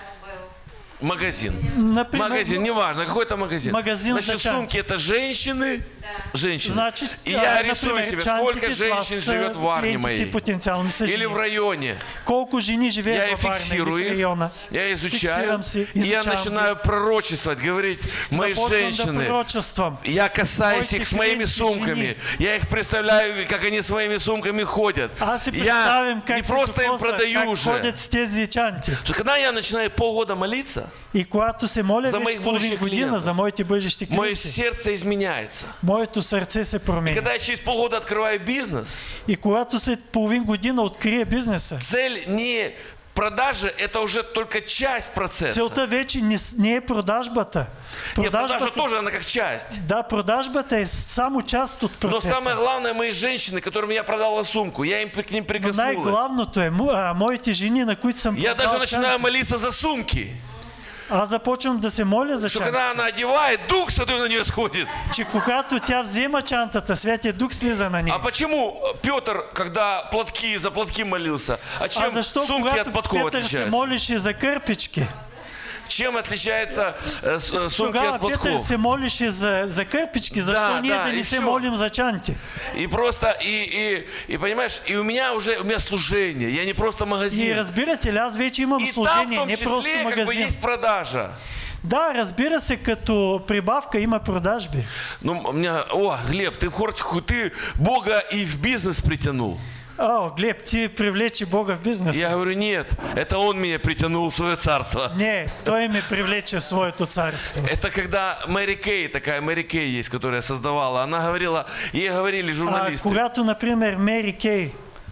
Speaker 3: Магазин.
Speaker 1: Например,
Speaker 3: Магазин, неважно, какой это магазин.
Speaker 1: Магазин
Speaker 3: Значит,
Speaker 1: за чанти.
Speaker 3: сумки это женщины. Женщины.
Speaker 1: Значит,
Speaker 3: и
Speaker 1: а,
Speaker 3: я
Speaker 1: например,
Speaker 3: рисую себе,
Speaker 1: чантите,
Speaker 3: сколько
Speaker 1: това
Speaker 3: женщин
Speaker 1: са
Speaker 3: живет в Варне
Speaker 1: клиентите
Speaker 3: моей.
Speaker 1: потенциални са
Speaker 3: Или
Speaker 1: жени.
Speaker 3: в районе.
Speaker 1: Колко жени
Speaker 3: Я
Speaker 1: живеят
Speaker 3: их
Speaker 1: във Варна или
Speaker 3: фиксирую,
Speaker 1: в района.
Speaker 3: я изучаю,
Speaker 1: Фиксирам си,
Speaker 3: и я
Speaker 1: изучавам
Speaker 3: начинаю пророчествовать, говорить, мои
Speaker 1: Започвам да
Speaker 3: женщины,
Speaker 1: пророчествам.
Speaker 3: я касаюсь
Speaker 1: Моите
Speaker 3: их с моими
Speaker 1: клиенти,
Speaker 3: сумками,
Speaker 1: жени.
Speaker 3: я их представляю, как они своими сумками ходят.
Speaker 1: Аз си
Speaker 3: Я
Speaker 1: представям как
Speaker 3: не
Speaker 1: си
Speaker 3: просто им
Speaker 1: какво са,
Speaker 3: продаю
Speaker 1: как
Speaker 3: уже.
Speaker 1: ходят с тези чанти.
Speaker 3: То когда я начинаю полгода молиться,
Speaker 1: И когато се моля
Speaker 3: за
Speaker 1: вече
Speaker 3: моих
Speaker 1: половин
Speaker 3: будущих
Speaker 1: година
Speaker 3: клиентов,
Speaker 1: за моите бъдещи
Speaker 3: мое
Speaker 1: клиенти,
Speaker 3: сердце изменяется.
Speaker 1: моето сърце се
Speaker 3: И
Speaker 1: променя.
Speaker 3: когда я через полгода открываю бизнес,
Speaker 1: И когато след половин година открие бизнеса,
Speaker 3: цель не продажи, это уже только часть процесса.
Speaker 1: целта вече не, с- не е продажбата.
Speaker 3: Нет, продажа тоже, она как часть.
Speaker 1: Да, продажбата е само част от
Speaker 3: Но
Speaker 1: процеса.
Speaker 3: самое главное, мои женщины, которым я продала сумку, я им к ним
Speaker 1: Но
Speaker 3: прикоснулась.
Speaker 1: най-главното е мо- а, моите жени, на които съм
Speaker 3: Я
Speaker 1: продал
Speaker 3: даже начинаю
Speaker 1: чанти.
Speaker 3: молиться за сумки.
Speaker 1: Аз започвам да се моля за
Speaker 3: Что
Speaker 1: чанта.
Speaker 3: когда она одевает, Дух Святой на нее сходит.
Speaker 1: Че когато тя взема чантата, Святия Дух слиза на нея.
Speaker 3: А почему Петр, когда платки, за платки молился, а
Speaker 1: А
Speaker 3: чем
Speaker 1: защо
Speaker 3: сумки
Speaker 1: когато
Speaker 3: от платков
Speaker 1: Петър се
Speaker 3: отличаются?
Speaker 1: молеше за кърпички,
Speaker 3: Чем отличается э, с- э, сумки
Speaker 1: тогава
Speaker 3: от
Speaker 1: Петър
Speaker 3: платков?
Speaker 1: се молеше за, за кърпички, защо
Speaker 3: Да,
Speaker 1: ние
Speaker 3: да,
Speaker 1: да
Speaker 3: и
Speaker 1: не се
Speaker 3: всё.
Speaker 1: молим за чанти?
Speaker 3: И просто, и, и, и понимаешь, и у меня уже, у меня служение, я не просто
Speaker 1: И
Speaker 3: магазин.
Speaker 1: разбирате ли, аз вече имам
Speaker 3: И там в
Speaker 1: служение,
Speaker 3: том
Speaker 1: не просто
Speaker 3: числе как бы
Speaker 1: магазин.
Speaker 3: есть продажа.
Speaker 1: Да, разбира се, като прибавка има продажби.
Speaker 3: Ну, у меня, о, Глеб, ты, хор- ты Бога и в бизнес притянул.
Speaker 1: О, Глеб, ти привлечи Бога в бизнес.
Speaker 3: Я говорю, нет, это Он меня притянул в свое царство.
Speaker 1: Не, той ме привлече в своето царство.
Speaker 3: Это когда Мэри Кей, такая Мэри Кей есть, которая создавала, она говорила, ей говорили
Speaker 1: А,
Speaker 3: журналисты,
Speaker 1: когато, например, Мери Кей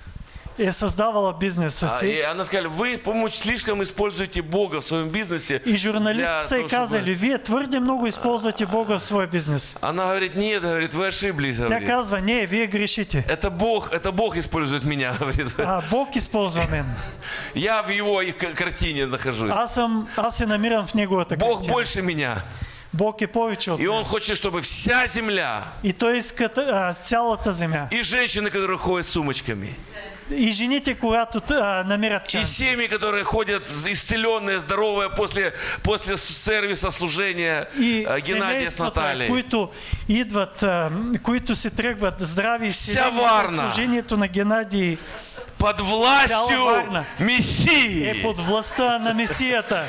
Speaker 1: е създавала бизнеса
Speaker 3: а,
Speaker 1: си,
Speaker 3: и она сказала, вы, по-моему, слишком используете Бога в своем бизнесе.
Speaker 1: и журналисти
Speaker 3: для
Speaker 1: са й
Speaker 3: того, чтобы-
Speaker 1: казали, вие твърде много използвате Бога в своя бизнес.
Speaker 3: Она говорит, нет, говорит, вы ошиблись,
Speaker 1: Тя
Speaker 3: говорит.
Speaker 1: казва, не, вие грешите.
Speaker 3: Это Бог, это Бог использует меня, говорит.
Speaker 1: А Бог използва мен.
Speaker 3: Я в его их к- картине нахожусь.
Speaker 1: Аз, съм, аз се намирам в неговата
Speaker 3: Бог
Speaker 1: картина.
Speaker 3: больше меня.
Speaker 1: Бог е повече от
Speaker 3: И
Speaker 1: мен.
Speaker 3: Он хочет, чтобы вся земля
Speaker 1: И той иска а, цялата земя.
Speaker 3: и женщины, которые ходят с сумочками,
Speaker 1: И жените, когато а, намират
Speaker 3: и
Speaker 1: чанти.
Speaker 3: семьи, которые ходят исцеленные, здоровые после, после сервиса служения
Speaker 1: И
Speaker 3: э, Геннадия с
Speaker 1: семействата,
Speaker 3: Натальей.
Speaker 1: които идват, а, които се тръгват здрави и
Speaker 3: Вся
Speaker 1: силени от
Speaker 3: Варна.
Speaker 1: служението на Геннадий
Speaker 3: Под властью
Speaker 1: Цяла Варна е
Speaker 3: Мессии.
Speaker 1: под властта на Месията.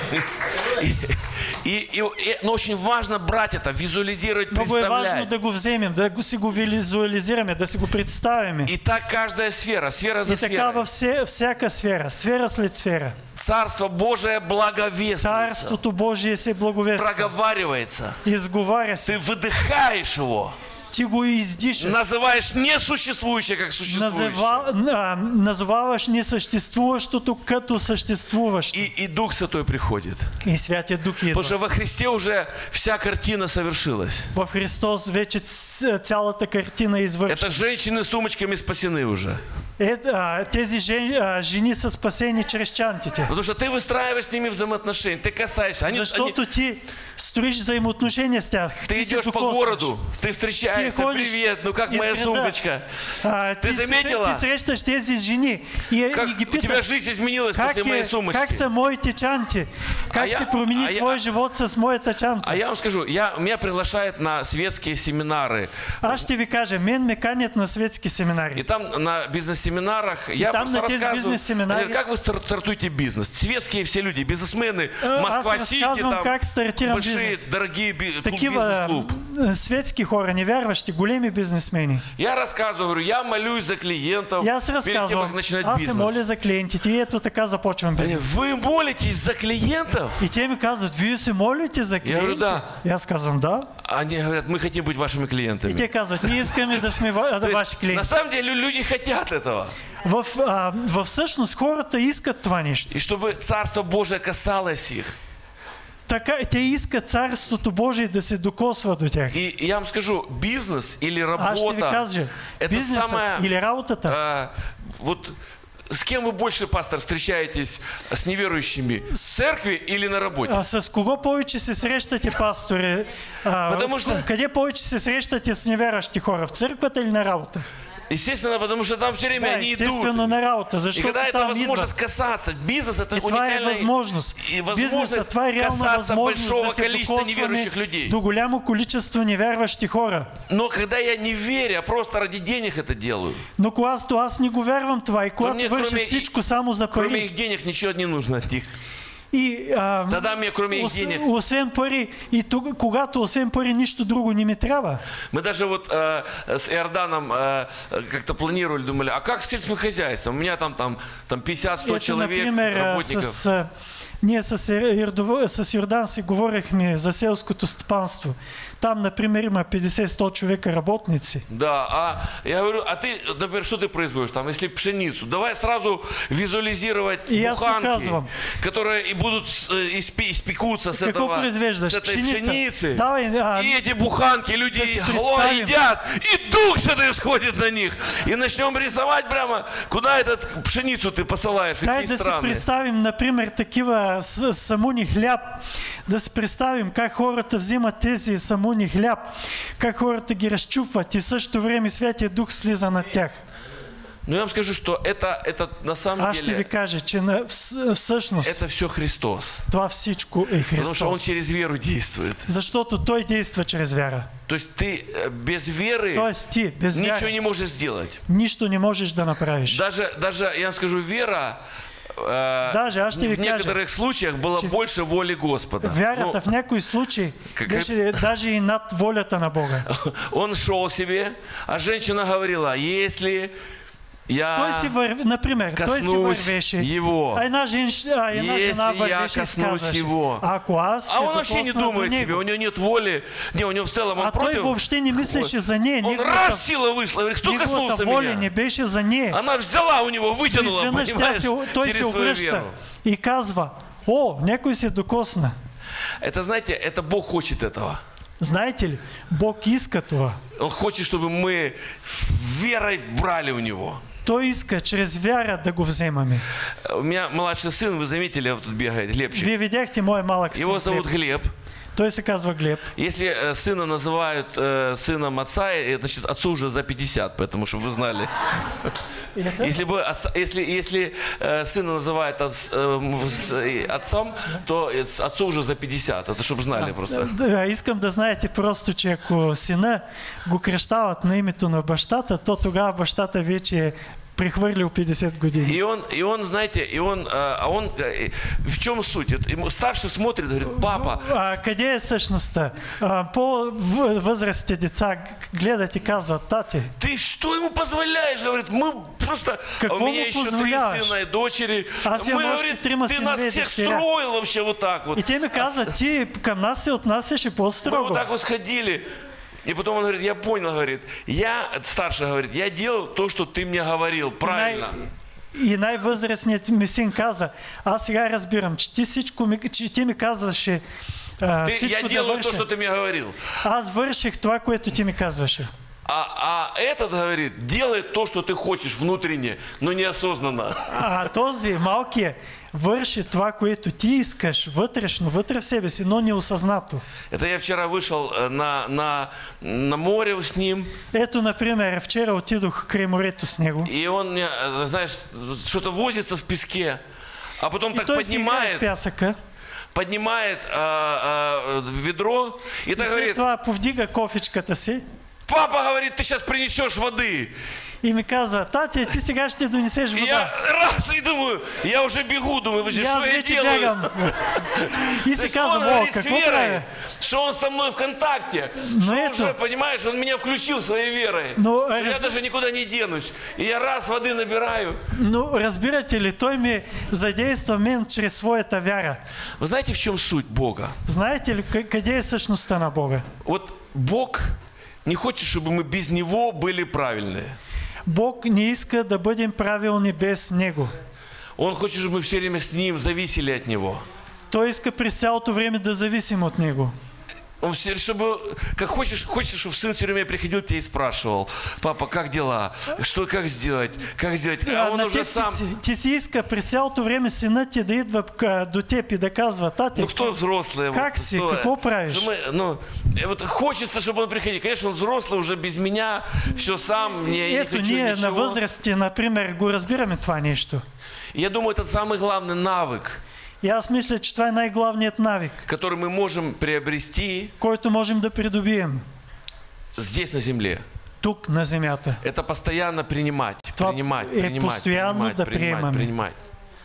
Speaker 3: И, и- и- и- но очень важно брать это, визуализировать,
Speaker 1: Много е важно
Speaker 3: представлять.
Speaker 1: да го вземем, да го си го визуализираме, да си го представим.
Speaker 3: И так каждая сфера, сфера за
Speaker 1: И така
Speaker 3: сферой.
Speaker 1: във все, всяка сфера, сфера след сфера.
Speaker 3: Царство Божие благовествуется,
Speaker 1: Царството Божие се благовества.
Speaker 3: проговаривается.
Speaker 1: Изговаря се.
Speaker 3: Ты выдыхаешь его,
Speaker 1: Ти го издишаш.
Speaker 3: называешь несуществующее как существующее.
Speaker 1: Назива, а, назоваваш несъществуващото като съществуващо.
Speaker 3: И, и Дух Святой приходит.
Speaker 1: И Святия Дух идва.
Speaker 3: Потому что во Христе уже вся картина совершилась.
Speaker 1: В Христос вече ц- цялата картина е
Speaker 3: Это
Speaker 1: извършена.
Speaker 3: женщины с сумочками спасены уже.
Speaker 1: Е, а, тези жен, а, жени са спасени чрез чантите.
Speaker 3: Потому что ты выстраиваешь с ними взаимоотношения, ты касаешься. Они,
Speaker 1: Защото
Speaker 3: они-
Speaker 1: ти строиш взаимоотношения с тях.
Speaker 3: ты
Speaker 1: се
Speaker 3: идешь по
Speaker 1: докосваш.
Speaker 3: городу, ты
Speaker 1: Ти
Speaker 3: встречаешься,
Speaker 1: ходиш
Speaker 3: привет, ну как
Speaker 1: из
Speaker 3: моя
Speaker 1: града.
Speaker 3: сумочка?
Speaker 1: А, ти,
Speaker 3: Ты
Speaker 1: се-
Speaker 3: заметила?
Speaker 1: ти срещаш тези жени и,
Speaker 3: Как
Speaker 1: и ги
Speaker 3: у тебя
Speaker 1: питаш,
Speaker 3: жизнь изменилась
Speaker 1: как,
Speaker 3: после моей
Speaker 1: е,
Speaker 3: сумочки?
Speaker 1: как са моите чанти? Как
Speaker 3: я-
Speaker 1: се промени
Speaker 3: а я-
Speaker 1: твой живот с моята чанта?
Speaker 3: А я вам скажу, я, меня приглашают на светские семинары.
Speaker 1: Аз ще ви кажа, мен ме канят на светски семинари.
Speaker 3: И там на бизнес-семинарах я
Speaker 1: там
Speaker 3: просто
Speaker 1: на тези
Speaker 3: рассказываю,
Speaker 1: бизнес-семинари-
Speaker 3: говорят, как вы стар- стартуете бизнес. Светские все люди, бизнесмены,
Speaker 1: Э,
Speaker 3: Москва-Сити,
Speaker 1: аз разказвам
Speaker 3: там
Speaker 1: как стартирам
Speaker 3: большие,
Speaker 1: бизнес.
Speaker 3: дорогие би- клуб-
Speaker 1: Такива
Speaker 3: бизнес-клуб.
Speaker 1: м, светски хора, невярващи, големи бизнесмени.
Speaker 3: Я рассказываю, говорю, я молюсь за клиентов
Speaker 1: И аз
Speaker 3: перед тем,
Speaker 1: разказвам,
Speaker 3: как начинать
Speaker 1: аз се
Speaker 3: бизнес.
Speaker 1: моля за клиентите и ето така започвам
Speaker 3: Они,
Speaker 1: бизнес.
Speaker 3: вы молитесь за клиентов?
Speaker 1: И те ми казват, вие се молите за клиенти?
Speaker 3: говорю, да.
Speaker 1: И аз казвам, да.
Speaker 3: Они говорят, мы хотим быть вашими клиентами.
Speaker 1: И те казват, ние искаме да сме ва-
Speaker 3: То
Speaker 1: да
Speaker 3: есть,
Speaker 1: ваши
Speaker 3: на
Speaker 1: клиенти.
Speaker 3: самом деле люди хотят этого.
Speaker 1: В, а, във всъщност хората искат това нещо.
Speaker 3: И чтобы Царство Божие касалось их.
Speaker 1: Така, те искат Царството Божие да се докосва до тях.
Speaker 3: И я вам скажу, бизнес или
Speaker 1: Аз ще ви
Speaker 3: работа,
Speaker 1: кажа,
Speaker 3: это
Speaker 1: бизнесът
Speaker 3: самое...
Speaker 1: или работата,
Speaker 3: а, вот с кем вы больше, пастор, встречаетесь с неверующими? В церкви или на работе?
Speaker 1: а с кого повече се срещате, пасторе? А,
Speaker 3: Потому
Speaker 1: с-
Speaker 3: что-
Speaker 1: Къде повече се срещате с невярващи хора? В църквата или на работа?
Speaker 3: Естественно, потому что там все время
Speaker 1: Да,
Speaker 3: они
Speaker 1: естествено
Speaker 3: идут.
Speaker 1: на работа,
Speaker 3: И
Speaker 1: защото
Speaker 3: когда это
Speaker 1: там
Speaker 3: возможность
Speaker 1: идват.
Speaker 3: касаться, бизнес это
Speaker 1: И това е
Speaker 3: уникальная
Speaker 1: възможност.
Speaker 3: и
Speaker 1: Бизнесът,
Speaker 3: возможность
Speaker 1: това е реална
Speaker 3: касаться
Speaker 1: възможност
Speaker 3: большого
Speaker 1: да се
Speaker 3: количества
Speaker 1: докосваме
Speaker 3: неверующих людей.
Speaker 1: до голямо количество невярващи хора.
Speaker 3: Но когда я не верю, а просто ради денег это делаю,
Speaker 1: Но когато аз не го вярвам това и когато
Speaker 3: мне,
Speaker 1: върша
Speaker 3: кроме-
Speaker 1: всичко само за
Speaker 3: кроме
Speaker 1: пари.
Speaker 3: их денег ничего не нужно от них.
Speaker 1: И, а,
Speaker 3: Тогда мне кроме их
Speaker 1: ос-
Speaker 3: денег...
Speaker 1: освен пари, и тог- когато освен пари нищо друго не ми трябва.
Speaker 3: Мы даже вот э, с Иорданом э, как-то планировали, думали, а как с сельским хозяйством? У меня там, там, там пятьдесят-сто
Speaker 1: Ето,
Speaker 3: человек,
Speaker 1: например, а,
Speaker 3: работников.
Speaker 1: с а, Ние с, Ирдово- с Йордан си говорихме за селското стопанство. Там, например, има пятьдесят-сто човека работници.
Speaker 3: Да, а я говорю, а ты, например, что ты производишь там, если пшеницу? Давай сразу визуализировать
Speaker 1: И я
Speaker 3: буханки,
Speaker 1: показывам.
Speaker 3: которые и будут э, испе- испекутся с,
Speaker 1: Какво
Speaker 3: этого,
Speaker 1: произвеждаш?
Speaker 3: с этой
Speaker 1: Пшеница?
Speaker 3: пшеницы.
Speaker 1: Давай, а,
Speaker 3: И эти буханки люди
Speaker 1: да си
Speaker 3: о,
Speaker 1: представим.
Speaker 3: едят, и Дух Святой сходит на них. И начнем рисовать прямо, куда этот пшеницу ты посылаешь, в
Speaker 1: Дай
Speaker 3: какие
Speaker 1: да си
Speaker 3: страны.
Speaker 1: представим, например, такива с- самуни хляб. Да си представим как хората взимат тези самуни хляб, как хората ги разчупват и в същото време Святия Дух слиза над тях.
Speaker 3: Но я вам скажу, что это, это на самом
Speaker 1: Аз ще ви
Speaker 3: деле,
Speaker 1: кажа, че на, в, всъщност
Speaker 3: это все Христос.
Speaker 1: това всичко е
Speaker 3: Потому что Он
Speaker 1: Христос.
Speaker 3: через веру действует.
Speaker 1: Защото Той действа чрез вяра.
Speaker 3: То есть ты э, без веры
Speaker 1: Тоест ти, без
Speaker 3: ничего
Speaker 1: вяра,
Speaker 3: не можешь сделать.
Speaker 1: нищо не можеш да направиш.
Speaker 3: Даже, даже я вам скажу, вера э,
Speaker 1: Даже, аз ще ви
Speaker 3: в
Speaker 1: кажа,
Speaker 3: некоторых случаях была
Speaker 1: че
Speaker 3: больше воли Господа.
Speaker 1: вярата в някои случаи
Speaker 3: как-
Speaker 1: беше даже и над волята на Бога.
Speaker 3: Ну, он шел себе, а женщина говорила, если я
Speaker 1: Той си върви, например, той си
Speaker 3: коснусь
Speaker 1: вървеше,
Speaker 3: его,
Speaker 1: а една, женщ... а една
Speaker 3: если
Speaker 1: жена
Speaker 3: я
Speaker 1: вървеше и
Speaker 3: коснусь
Speaker 1: казваше,
Speaker 3: его.
Speaker 1: ако аз се
Speaker 3: а он вообще не
Speaker 1: докосна до
Speaker 3: думает себе,
Speaker 1: него.
Speaker 3: у него нет воли, не, у него в целом он
Speaker 1: А той
Speaker 3: против.
Speaker 1: въобще не мислеше за нея.
Speaker 3: Он раз сила вышла, говорит, кто
Speaker 1: неговата
Speaker 3: коснулся
Speaker 1: воля
Speaker 3: меня?
Speaker 1: не беше за нея.
Speaker 3: Она взяла у него, вытянула,
Speaker 1: Изведнъж тя
Speaker 3: понимаешь,
Speaker 1: се, той
Speaker 3: через
Speaker 1: се
Speaker 3: свою
Speaker 1: обръща
Speaker 3: веру.
Speaker 1: и казва, о, някой се докосна.
Speaker 3: Это, знаете, это Бог хочет этого.
Speaker 1: Знаете ли, Бог иска това.
Speaker 3: Он хочет, чтобы мы верой брали у Него.
Speaker 1: Той иска чрез вяра да го вземаме.
Speaker 3: У меня младший сын, вы заметили, вот тут бегает, Глебчик.
Speaker 1: Вие видяхте моя малък син
Speaker 3: Его зовут
Speaker 1: Глеб.
Speaker 3: Глеб.
Speaker 1: Той се казва Глеб.
Speaker 3: Если э, сына называют э, сыном отца, э, значит, отцу уже за пятьдесят, поэтому, чтобы вы знали.
Speaker 1: И это-
Speaker 3: Если, бы отца- если, если э, сына называют отц- э, с- э, отцом, то э, с- отцу уже за пятьдесят. Это чтобы знали просто.
Speaker 1: Да, искам да знаете просто, че ако сина го кръщават на името на бащата, то тогава бащата вече е прехвърлил пятьдесят години.
Speaker 3: И он, и он, знаете, и он, а а он, э, в чем суть? Вот ему старший смотрит, говорит, папа,
Speaker 1: А къде е същността? А, по-възрастните деца гледат и казват, тати,
Speaker 3: ты что ему позволяешь? Говорит, мы просто...
Speaker 1: Как
Speaker 3: а у
Speaker 1: ему
Speaker 3: меня еще три
Speaker 1: позволяешь?
Speaker 3: сына и дочери.
Speaker 1: Аз имам
Speaker 3: Мы,
Speaker 1: още
Speaker 3: говорит,
Speaker 1: трима
Speaker 3: ты
Speaker 1: синове и
Speaker 3: нас всех
Speaker 1: дъщеря.
Speaker 3: строил вообще вот так вот.
Speaker 1: и те ми казват, ти към нас се отнасяше
Speaker 3: Мы вот
Speaker 1: по-строго.
Speaker 3: так вот сходили. И потом он говорит, я понял, говорит, я, старший говорит, я делал то, что ты мне говорил, правильно.
Speaker 1: И най-възрастният ми син каза, аз сега разбирам, че ти всичко ми, че ти ми казваше а,
Speaker 3: Ты, я
Speaker 1: всичко да
Speaker 3: делаю то,
Speaker 1: върша.
Speaker 3: что ты мне говорил.
Speaker 1: Аз върших това, което ти ми казваше.
Speaker 3: А, а этот говорит, делай то, что ты хочешь внутренне, но неосознанно.
Speaker 1: А този малкият върши това, което ти искаш вътрешно, вътре в себе си, но неосъзнато.
Speaker 3: Это я вчера вышел э, на, на, на море с ним,
Speaker 1: Ето, например, вчера отидох край морето с него.
Speaker 3: и он, мне, э, знаешь, что-то возится в песке, а потом
Speaker 1: И
Speaker 3: так
Speaker 1: той си играе в
Speaker 3: поднимает,
Speaker 1: пясъка.
Speaker 3: поднимает а, а, ведро и
Speaker 1: И
Speaker 3: так
Speaker 1: след
Speaker 3: говорит,
Speaker 1: това повдига кофичката си
Speaker 3: папа говорит, ты сейчас принесешь воды.
Speaker 1: и ми казва, тати, ти сега ще донесеш
Speaker 3: И я
Speaker 1: вода.
Speaker 3: раз и думаю, я уже бегу, думаю,
Speaker 1: И
Speaker 3: что
Speaker 1: аз
Speaker 3: я
Speaker 1: вече
Speaker 3: делаю?
Speaker 1: бягам. И
Speaker 3: То
Speaker 1: си
Speaker 3: есть он
Speaker 1: казвам, о,
Speaker 3: говорит с
Speaker 1: какво
Speaker 3: верой,
Speaker 1: правя?
Speaker 3: что он со мной в контакте,
Speaker 1: Но
Speaker 3: что
Speaker 1: это-
Speaker 3: уже, понимаешь, он меня включил своей верой,
Speaker 1: Но
Speaker 3: что я
Speaker 1: раз-
Speaker 3: даже никуда не денусь. И я раз воды набираю.
Speaker 1: Но разбирате ли, той ми задейства мен чрез своята вяра.
Speaker 3: Вы знаете, в чем суть Бога?
Speaker 1: Знаете ли, къ- къде е същността на Бога?
Speaker 3: Вот Бог не хочет, чтобы мы без Него были правильные.
Speaker 1: Бог не иска да бъдем правилни без Него.
Speaker 3: Он хочет, чтобы мы все время с Ним зависели от Него.
Speaker 1: Той иска през цялото време да зависим от Него.
Speaker 3: Он все, чтобы, как хочешь, хочется, чтобы сын все время приходил к тебе и спрашивал, папа, как дела, что, как сделать, как сделать, а он
Speaker 1: на
Speaker 3: уже
Speaker 1: теб
Speaker 3: сам,
Speaker 1: ти, си, ти си иска през цялото време синът ти да идва к- до теб и да казва, тати,
Speaker 3: ну кто взрослый?
Speaker 1: как
Speaker 3: вот,
Speaker 1: си,
Speaker 3: кто-
Speaker 1: какво правиш?
Speaker 3: что мы, ну, э, вот хочется, чтобы он приходил. Конечно, он взрослый уже без меня, все сам, мне не
Speaker 1: Ето,
Speaker 3: хочу
Speaker 1: ние на
Speaker 3: ничего.
Speaker 1: възрасти, например, го разбираме това нещо.
Speaker 3: И я думаю, это самый главный навык,
Speaker 1: И аз мисля, че това е най-главният навик,
Speaker 3: который мы можем приобрести
Speaker 1: който можем да придобием
Speaker 3: здесь на земле.
Speaker 1: тук на земята.
Speaker 3: Это постоянно принимать,
Speaker 1: Това
Speaker 3: принимать,
Speaker 1: е
Speaker 3: принимать,
Speaker 1: постоянно
Speaker 3: принимать,
Speaker 1: да
Speaker 3: принимать,
Speaker 1: приемаме.
Speaker 3: принимать.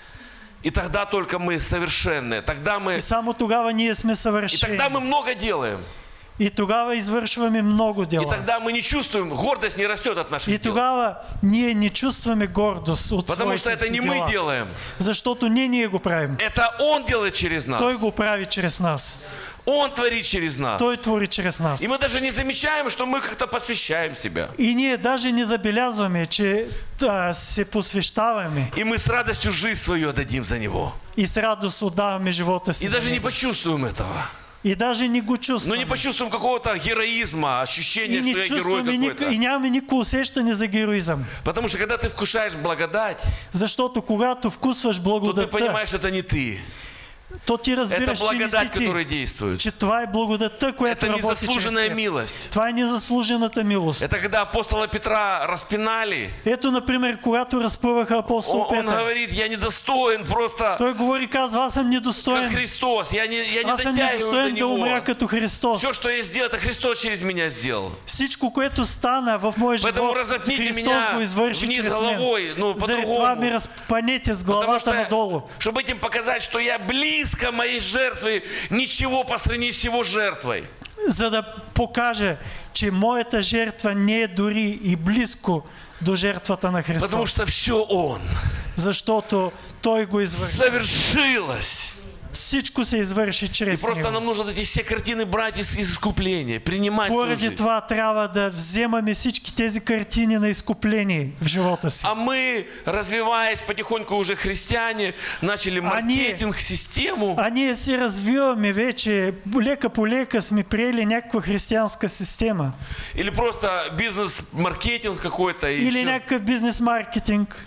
Speaker 3: И тогда только мы совершенные, тогда мы,
Speaker 1: И само тогава ние сме
Speaker 3: и
Speaker 1: съвършени.
Speaker 3: тогда мы много делаем.
Speaker 1: И тогава извършваме много
Speaker 3: И
Speaker 1: дела.
Speaker 3: тогда мы не чувствуем, гордость не растет от наших
Speaker 1: И
Speaker 3: дел.
Speaker 1: тогава ние не чувстваме гордост от
Speaker 3: Потому что
Speaker 1: своите
Speaker 3: это
Speaker 1: си
Speaker 3: не мы
Speaker 1: дела.
Speaker 3: делаем.
Speaker 1: Защото не ние го правим.
Speaker 3: Это Он делает через нас.
Speaker 1: Той го прави чрез нас.
Speaker 3: Он творит через нас.
Speaker 1: Той твори чрез нас.
Speaker 3: И мы даже не замечаем, что мы как-то посвящаем себя.
Speaker 1: И ние даже не забелязваме, че а, се посвещаваме
Speaker 3: И мы с радостью жизнь свою отдадим за Него.
Speaker 1: и с радост отдаваме живота си
Speaker 3: И
Speaker 1: за
Speaker 3: даже не
Speaker 1: него.
Speaker 3: почувствуем этого.
Speaker 1: И даже не го
Speaker 3: Но
Speaker 1: чувстваме.
Speaker 3: не почувствуем какого-то героизма, ощущения,
Speaker 1: И не
Speaker 3: что я герой
Speaker 1: чувстваме ник...
Speaker 3: какой-то.
Speaker 1: и нямаме никакво усещане за героизъм.
Speaker 3: Потому что когда ты вкушаешь благодать,
Speaker 1: Защото когато вкусваш
Speaker 3: то ты
Speaker 1: благодатта,
Speaker 3: понимаешь, это не ты.
Speaker 1: то ти
Speaker 3: Это
Speaker 1: разбираш, че не си
Speaker 3: благодать,
Speaker 1: ти.
Speaker 3: которая действует.
Speaker 1: Че това е благодатта, която
Speaker 3: Это
Speaker 1: работи чрез
Speaker 3: незаслуженная
Speaker 1: теб.
Speaker 3: милост.
Speaker 1: Това е незаслужената милост.
Speaker 3: Это когда апостола Петра распинали,
Speaker 1: Ето, например, когато разпъваха апостол
Speaker 3: он, он
Speaker 1: Петър.
Speaker 3: говорит, я недостоин просто
Speaker 1: Той говори, казва, аз съм
Speaker 3: как
Speaker 1: недостоен.
Speaker 3: Христос, я не, я не
Speaker 1: Аз съм
Speaker 3: дотягиваю до
Speaker 1: недостоен да умря
Speaker 3: Него.
Speaker 1: като Христос.
Speaker 3: Все, что я сделал, это Христос через меня сделал.
Speaker 1: Всичко, което стана в моя
Speaker 3: Поэтому
Speaker 1: живот,
Speaker 3: разопните
Speaker 1: Христос
Speaker 3: меня
Speaker 1: го извърши
Speaker 3: вниз
Speaker 1: чрез мен.
Speaker 3: головой, ну,
Speaker 1: Заради това
Speaker 3: по-другому.
Speaker 1: ми разпанете с
Speaker 3: Потому
Speaker 1: главата
Speaker 3: что,
Speaker 1: надолу.
Speaker 3: чтобы этим показать, что я близко моей жертвы, ничего по сравнению с его жертвой.
Speaker 1: За да покаже, че моята жертва не е дори и близко до жертвата на
Speaker 3: Потому
Speaker 1: Христос.
Speaker 3: что все Он.
Speaker 1: Защото Той го извърши.
Speaker 3: Совершилось.
Speaker 1: Всичко се извърши
Speaker 3: И
Speaker 1: чрез
Speaker 3: просто
Speaker 1: Него.
Speaker 3: нам нужно вот эти все картины брать из, из искупления, принимать свою
Speaker 1: Поради
Speaker 3: жизнь.
Speaker 1: това трябва да вземаме всички тези картини на изкупление в живота си.
Speaker 3: А мы, развиваясь потихоньку уже христиане, начали
Speaker 1: А ние-
Speaker 3: маркетинг, систему.
Speaker 1: А ние се развиваме вече, лека по лека сме приели някаква християнска система.
Speaker 3: Или просто бизнес-маркетинг какой-то. И
Speaker 1: Или
Speaker 3: всё.
Speaker 1: някакъв бизнес-маркетинг.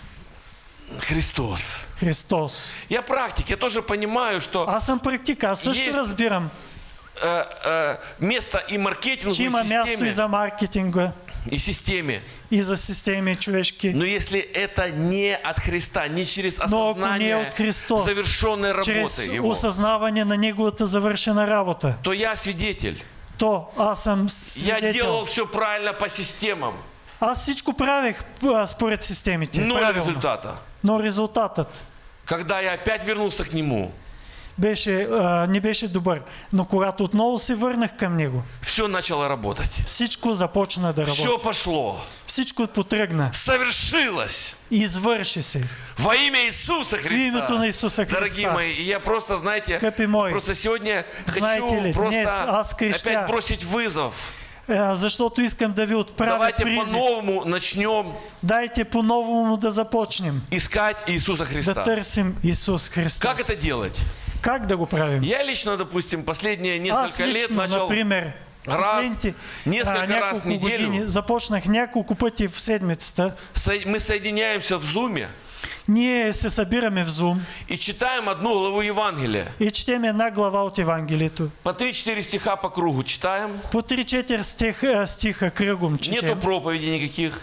Speaker 3: Христос.
Speaker 1: Христос.
Speaker 3: Я практик, я тоже понимаю, что
Speaker 1: Аз съм практик, аз също
Speaker 3: Есть
Speaker 1: разбирам,
Speaker 3: э, э, место и маркетингу,
Speaker 1: че
Speaker 3: и
Speaker 1: има място и
Speaker 3: системе,
Speaker 1: за маркетинга,
Speaker 3: и системе.
Speaker 1: и за системи човешки.
Speaker 3: Но если это не от Христа, не через
Speaker 1: Но ако не е
Speaker 3: осознание
Speaker 1: от Христос,
Speaker 3: завершенной
Speaker 1: чрез
Speaker 3: работы Его,
Speaker 1: осъзнаване на Неговата завършена работа,
Speaker 3: то я свидетель.
Speaker 1: то аз съм
Speaker 3: Я делал
Speaker 1: свидетел.
Speaker 3: все правильно по системам,
Speaker 1: Аз всичко правех а, според системите.
Speaker 3: но
Speaker 1: правилно.
Speaker 3: результата.
Speaker 1: Но резултатът
Speaker 3: Когда я опять вернулся к Нему,
Speaker 1: беше, а, не беше добър. Но когато отново се върнах към Него,
Speaker 3: все начало работать.
Speaker 1: всичко започна да работи.
Speaker 3: Все пошло.
Speaker 1: Всичко потръгна.
Speaker 3: Совершилось.
Speaker 1: Извърши се.
Speaker 3: Во имя Иисуса
Speaker 1: В името на
Speaker 3: Христа.
Speaker 1: Исуса
Speaker 3: Дорогие
Speaker 1: Христа.
Speaker 3: мои, и я просто, знаете,
Speaker 1: Скъпи мои,
Speaker 3: просто сегодня
Speaker 1: знаете
Speaker 3: хочу
Speaker 1: ли,
Speaker 3: просто
Speaker 1: днес аз крещя.
Speaker 3: опять бросить вызов.
Speaker 1: А, защото искам да ви отправя
Speaker 3: Давайте
Speaker 1: призив.
Speaker 3: по-новому начнем
Speaker 1: Дайте по-новому да започнем.
Speaker 3: искать Иисуса
Speaker 1: Да
Speaker 3: Христа.
Speaker 1: търсим Исус Христос.
Speaker 3: Как это делать?
Speaker 1: Как да го правим?
Speaker 3: Я лично, допустим, последние
Speaker 1: Аз
Speaker 3: несколько лет
Speaker 1: лично,
Speaker 3: начал
Speaker 1: например,
Speaker 3: раз,
Speaker 1: последните
Speaker 3: несколько
Speaker 1: а,
Speaker 3: раз в
Speaker 1: няколко
Speaker 3: неделю.
Speaker 1: години започнах няколко пъти в седмицата.
Speaker 3: со- мы соединяемся в Зуме
Speaker 1: Ние се събираме в Zoom
Speaker 3: и читаем одну главу Евангелия.
Speaker 1: и четем една глава от Евангелието.
Speaker 3: По три-четыре стиха по кругу читаем.
Speaker 1: По три-четири стих, а, стиха кръгом
Speaker 3: Нету
Speaker 1: четем.
Speaker 3: проповедей никаких.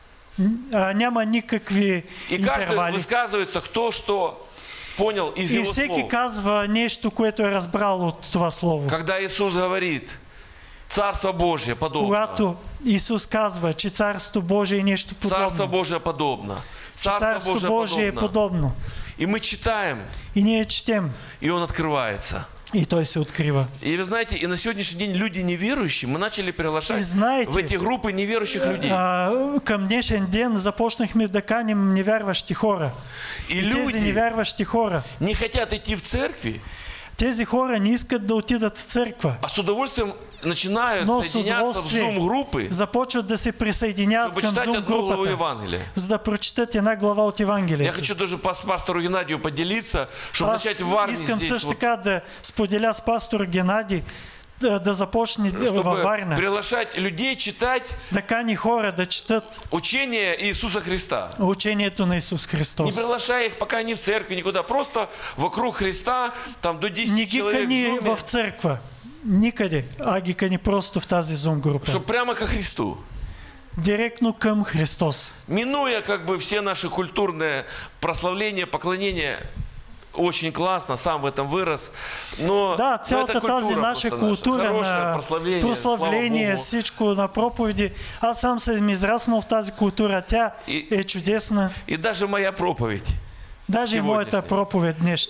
Speaker 1: А, няма никакви
Speaker 3: И каждый
Speaker 1: интервали.
Speaker 3: высказывается, кто что понял из
Speaker 1: И
Speaker 3: его
Speaker 1: всеки
Speaker 3: слов.
Speaker 1: казва нещо, което е разбрал от това слово.
Speaker 3: Когда Иисус говорит, Царство Божие подобно.
Speaker 1: Когато Исус казва, че Царство Божие е нещо
Speaker 3: Царство
Speaker 1: подобно.
Speaker 3: Божие подобно.
Speaker 1: Че
Speaker 3: Царство
Speaker 1: Царство
Speaker 3: Божие
Speaker 1: Божие е
Speaker 3: подобно.
Speaker 1: подобно.
Speaker 3: И мы читаем,
Speaker 1: И ние четем.
Speaker 3: и он открывается.
Speaker 1: И той се открива.
Speaker 3: И вы знаете, и на сегодняшний день люди неверующие, мы начали
Speaker 1: И
Speaker 3: приглашать
Speaker 1: знаете,
Speaker 3: в эти группы неверующих людей.
Speaker 1: а, към днешен ден започнахме да каним невярващи хора.
Speaker 3: И
Speaker 1: И тези
Speaker 3: люди
Speaker 1: невярващи хора,
Speaker 3: не хотят идти в церкви,
Speaker 1: тези хора не искат да отидат в църква.
Speaker 3: а с удовольствием начинают
Speaker 1: Но с
Speaker 3: соединяться в
Speaker 1: удоволствие
Speaker 3: Zoom-группы,
Speaker 1: започват да се присъединяват
Speaker 3: чтобы
Speaker 1: към
Speaker 3: читать
Speaker 1: Zoom
Speaker 3: одну главу
Speaker 1: групата,
Speaker 3: Евангелия.
Speaker 1: за да прочитат една глава от
Speaker 3: Я
Speaker 1: Евангелието.
Speaker 3: хочу даже пас- пастору Геннадию поделиться, чтобы
Speaker 1: Аз
Speaker 3: начать в Варне
Speaker 1: искам
Speaker 3: здесь,
Speaker 1: също
Speaker 3: вот,
Speaker 1: така да споделя с пастор Геннадий да, да започне във
Speaker 3: чтобы
Speaker 1: Варна,
Speaker 3: приглашать людей читать
Speaker 1: да кани хора да четат
Speaker 3: учение Иисуса Христа.
Speaker 1: учението на Исус
Speaker 3: Не
Speaker 1: Христос.
Speaker 3: приглашая их пока не в церкви, никуда, просто вокруг Христа, там до
Speaker 1: Не
Speaker 3: десяти
Speaker 1: ги
Speaker 3: человек
Speaker 1: кани
Speaker 3: в Зуме,
Speaker 1: в църква, никъде, а ги кани просто в тази Zoom група.
Speaker 3: чтобы прямо ко Христу.
Speaker 1: Директно към Христос.
Speaker 3: Минуя как бы все наши культурные прославления, поклонения, очень классно, сам в этом вырос, но,
Speaker 1: Да,
Speaker 3: но это
Speaker 1: цялата
Speaker 3: культура
Speaker 1: тази наша
Speaker 3: просто
Speaker 1: култура
Speaker 3: Хорошее
Speaker 1: на
Speaker 3: прославление,
Speaker 1: прославление,
Speaker 3: слава Богу.
Speaker 1: всичко на проповеди. Аз сам съм израснал в тази култура. Тя
Speaker 3: И-
Speaker 1: е чудесна.
Speaker 3: И даже моя проповедь
Speaker 1: Даже и
Speaker 3: сегодняшняя.
Speaker 1: моята проповед днешна.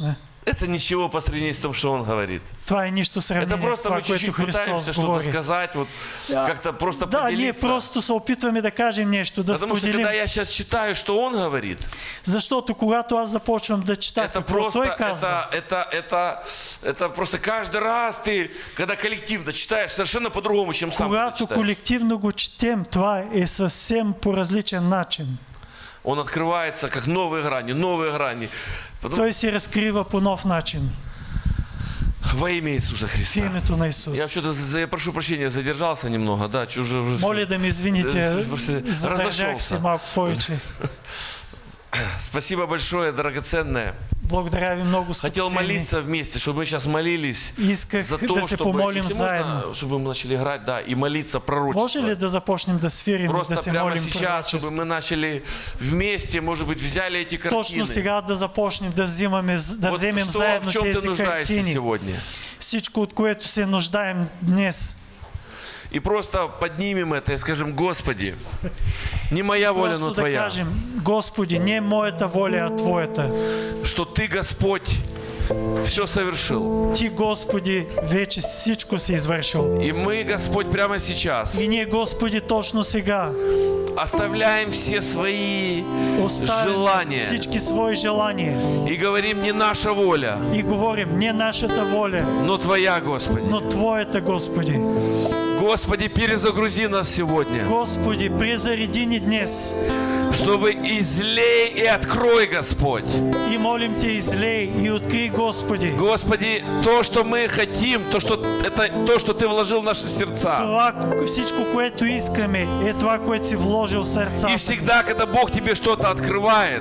Speaker 3: это ничего по сравнению с тем, что Он говорит.
Speaker 1: Това е нищо в
Speaker 3: Это
Speaker 1: сравнение с
Speaker 3: просто
Speaker 1: това,
Speaker 3: мы
Speaker 1: което
Speaker 3: чуть-чуть
Speaker 1: Христос
Speaker 3: пытаемся что-то
Speaker 1: говори.
Speaker 3: сказать, вот как-то просто
Speaker 1: Да, ние
Speaker 3: поделиться.
Speaker 1: просто се опитваме да кажем нещо, да
Speaker 3: Потому что
Speaker 1: споделим.
Speaker 3: когда я сейчас читаю, что Он говорит,
Speaker 1: Защото когато аз започвам да чета
Speaker 3: это
Speaker 1: какво
Speaker 3: просто,
Speaker 1: той казва,
Speaker 3: это, это, это, это просто каждый раз ты, когда коллективно читаешь, совершенно по-другому, чем сам когда
Speaker 1: когато
Speaker 3: читаешь.
Speaker 1: колективно го четем, това е съвсем по различен начин.
Speaker 3: Он открывается как новые грани, новые грани. Потому-
Speaker 1: Той се разкрива по нов начин.
Speaker 3: Во имя Иисуса
Speaker 1: В
Speaker 3: Христа.
Speaker 1: името на Исус.
Speaker 3: Я что-то, за- я прошу прощения, задержался немного, да, уже, уже
Speaker 1: Моля да ми извините,
Speaker 3: Просто
Speaker 1: задържах се
Speaker 3: разошелся.
Speaker 1: малко повече.
Speaker 3: Спасибо большое, драгоценное.
Speaker 1: Благодаря ви много,
Speaker 3: Хотел
Speaker 1: скъпоценни.
Speaker 3: молиться вместе, чтобы мы сейчас молились
Speaker 1: Исках
Speaker 3: за
Speaker 1: да
Speaker 3: то,
Speaker 1: се
Speaker 3: чтобы,
Speaker 1: помолим
Speaker 3: если
Speaker 1: заедно.
Speaker 3: можно, чтобы мы начали играть, да, и молиться
Speaker 1: Може
Speaker 3: пророчество.
Speaker 1: ли да започнем да свирим,
Speaker 3: Просто
Speaker 1: да се
Speaker 3: прямо
Speaker 1: молим
Speaker 3: сейчас, чтобы
Speaker 1: пророчески?
Speaker 3: мы начали вместе, может быть, взяли эти картины.
Speaker 1: Точно сега да започнем да взимаме, да
Speaker 3: Вот
Speaker 1: вземем
Speaker 3: что,
Speaker 1: заедно
Speaker 3: в чем ты
Speaker 1: тези
Speaker 3: нуждаешься
Speaker 1: картини.
Speaker 3: сегодня?
Speaker 1: Всичко, от което се нуждаем днес.
Speaker 3: И просто поднимем это и скажем: Господи, не моя воля,
Speaker 1: Просто
Speaker 3: но
Speaker 1: да
Speaker 3: Твоя.
Speaker 1: кажем: Господи, не моята воля, а Твоята.
Speaker 3: Что Ты, Господь, все совершил.
Speaker 1: Ти, Господи, вече всичко си извършил.
Speaker 3: И мы, Господь, прямо сейчас
Speaker 1: И ние, Господи, точно сега
Speaker 3: оставляем все свои
Speaker 1: оставим
Speaker 3: желания
Speaker 1: всички свои желания
Speaker 3: и говорим: не наша воля,
Speaker 1: и говорим: не нашата воля,
Speaker 3: но Твоя, Господи.
Speaker 1: но Твоята, Господи.
Speaker 3: Господи, перезагрузи нас сегодня,
Speaker 1: Господи, презареди ни днес.
Speaker 3: чтобы излей и открой, Господь.
Speaker 1: И молим Те, излей и открий, Господи.
Speaker 3: Господи, то, что мы хотим, то, что это то, что Ты вложил в наши сердца.
Speaker 1: Това, всичко, което искаме, е това, което си вложил в
Speaker 3: И
Speaker 1: сърцата.
Speaker 3: всегда, когда Бог тебе что-то открывает,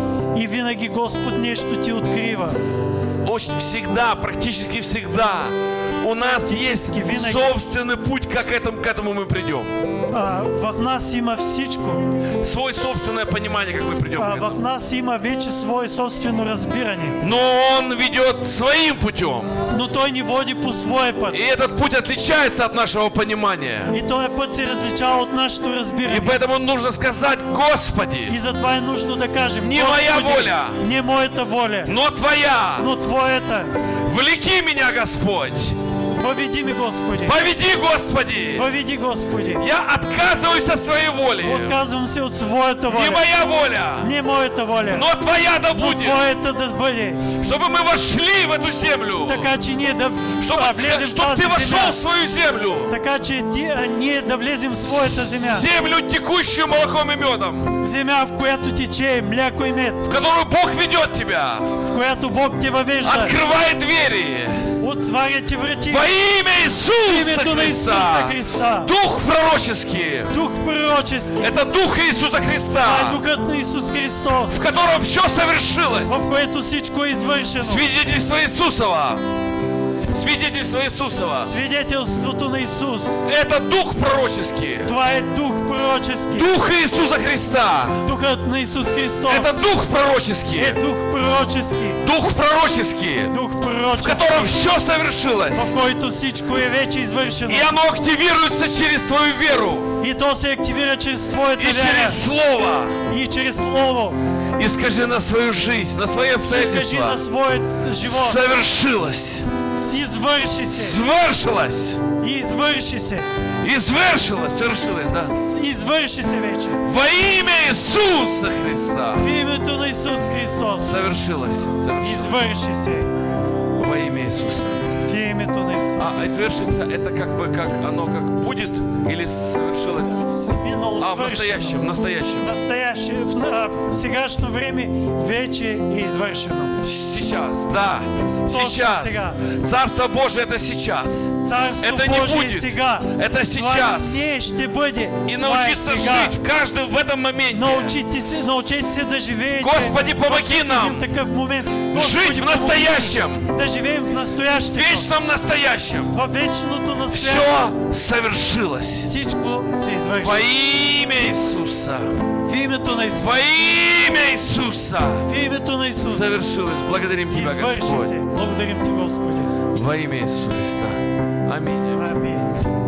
Speaker 1: И винаги Господ нещо ти открива.
Speaker 3: очень всегда, практически всегда, у нас есть
Speaker 1: винаги.
Speaker 3: собственный путь, как к этому, к этому мы придем.
Speaker 1: А, в нас има всичко.
Speaker 3: Свой собственное понимание, как мы придем.
Speaker 1: А,
Speaker 3: к этому.
Speaker 1: в нас има вече свое собствено разбиране.
Speaker 3: Но Он ведет своим путем.
Speaker 1: Но Той ни води по своя път.
Speaker 3: И этот путь отличается от нашего понимания.
Speaker 1: И този път се различава от нашето
Speaker 3: И
Speaker 1: разбиране.
Speaker 3: поэтому нужно сказать:
Speaker 1: И
Speaker 3: Господи,
Speaker 1: затова е нужно да кажем:
Speaker 3: не моя
Speaker 1: Господи,
Speaker 3: воля,
Speaker 1: не моята воля,
Speaker 3: но Твоя.
Speaker 1: но Твоята.
Speaker 3: Влеки меня, Господь.
Speaker 1: Въведи ми, Господи.
Speaker 3: Поведи, Господи.
Speaker 1: Въведи, Господи.
Speaker 3: Я отказываюсь от своей воли.
Speaker 1: Отказвам се от своята
Speaker 3: Не
Speaker 1: воля.
Speaker 3: моя воля,
Speaker 1: Не моята воля,
Speaker 3: но Твоя да
Speaker 1: но
Speaker 3: будет.
Speaker 1: Твоята да бъде.
Speaker 3: Чтобы мы вошли в эту землю.
Speaker 1: Така че ние да
Speaker 3: Чтобы,
Speaker 1: а, влезем в
Speaker 3: чтобы
Speaker 1: тази
Speaker 3: Ты вошел
Speaker 1: земя.
Speaker 3: в свою землю.
Speaker 1: Така че ти, а, ние да влезем в своята земя.
Speaker 3: Землю, текущую молоком и медом.
Speaker 1: Земя, в която тече мляко и мед,
Speaker 3: В которую Бог ведет тебя.
Speaker 1: в която Бог те въвежда.
Speaker 3: Открывай двери.
Speaker 1: Отваря ти врати.
Speaker 3: Во имя
Speaker 1: В
Speaker 3: Иисуса
Speaker 1: името на Исуса
Speaker 3: Христа.
Speaker 1: Христа.
Speaker 3: Дух пророческий.
Speaker 1: Дух пророчески.
Speaker 3: Это Дух Иисуса
Speaker 1: Това е
Speaker 3: Христа,
Speaker 1: Духът на Исус Христос,
Speaker 3: в котором все совершилось.
Speaker 1: в което всичко е извършено.
Speaker 3: Свидетельство Иисусова. Свидетельство Иисусова.
Speaker 1: Свидетелството на Исус.
Speaker 3: Это Дух пророческий.
Speaker 1: Това е Дух пророчески.
Speaker 3: Дух Иисуса Христа.
Speaker 1: Духът на Исус Христос.
Speaker 3: Это Дух пророческий.
Speaker 1: е Дух пророчески.
Speaker 3: Дух пророческий,
Speaker 1: Дух
Speaker 3: в
Speaker 1: пророчески,
Speaker 3: котором все совершилось.
Speaker 1: в който всичко е вече извършено.
Speaker 3: И оно активируется через твою веру
Speaker 1: И то се активира чрез Твоята
Speaker 3: и
Speaker 1: вяра.
Speaker 3: через Слово.
Speaker 1: И чрез Слово.
Speaker 3: И скажи на свою жизнь, на свои
Speaker 1: И кажи
Speaker 3: обстоятельства:
Speaker 1: на своят живот.
Speaker 3: совершилось,
Speaker 1: Извърши се.
Speaker 3: свершилось,
Speaker 1: И извърши се.
Speaker 3: извершилось, совершилось, да.
Speaker 1: Извърши се вече.
Speaker 3: Во имя Иисуса Христа.
Speaker 1: В името на Исус Христос.
Speaker 3: Совершилось, совершилось.
Speaker 1: Извърши се.
Speaker 3: Во имя Иисуса.
Speaker 1: В името на Исус.
Speaker 3: А извершится это как бы как оно как будет или совершилось?
Speaker 1: Минало
Speaker 3: А, в
Speaker 1: свършено.
Speaker 3: настоящем, в настоящем.
Speaker 1: Настояще, в, а, в сегашно време вече е извършено.
Speaker 3: Сейчас, да.
Speaker 1: Точно
Speaker 3: Сейчас.
Speaker 1: сега.
Speaker 3: Царство Божие это сейчас.
Speaker 1: Царство
Speaker 3: Это не
Speaker 1: Божие
Speaker 3: будет.
Speaker 1: сега.
Speaker 3: Это
Speaker 1: Това
Speaker 3: сейчас.
Speaker 1: не ще бъде.
Speaker 3: И
Speaker 1: Това е
Speaker 3: научиться
Speaker 1: сега.
Speaker 3: жить в каждом в этом моменте.
Speaker 1: Научите се, научете се да живеете.
Speaker 3: Господи, помоги
Speaker 1: във всеки
Speaker 3: нам
Speaker 1: един такъв момент.
Speaker 3: Жить
Speaker 1: Господи,
Speaker 3: в
Speaker 1: помоги
Speaker 3: настоящем.
Speaker 1: ни Да живеем в
Speaker 3: В
Speaker 1: настоящето.
Speaker 3: вечном настоящем.
Speaker 1: Във вечното настояще.
Speaker 3: Все совершилось.
Speaker 1: Всичко се извърши.
Speaker 3: Во имя Иисуса.
Speaker 1: В името на Исус.
Speaker 3: Во имя Иисуса.
Speaker 1: В името на Исус.
Speaker 3: Совершилось. Благодарим Тебя,
Speaker 1: Извърши
Speaker 3: Господь.
Speaker 1: се. Благодарим Ти, Господи.
Speaker 3: Во имя Иисуса Христа. Аминь.
Speaker 1: Амин.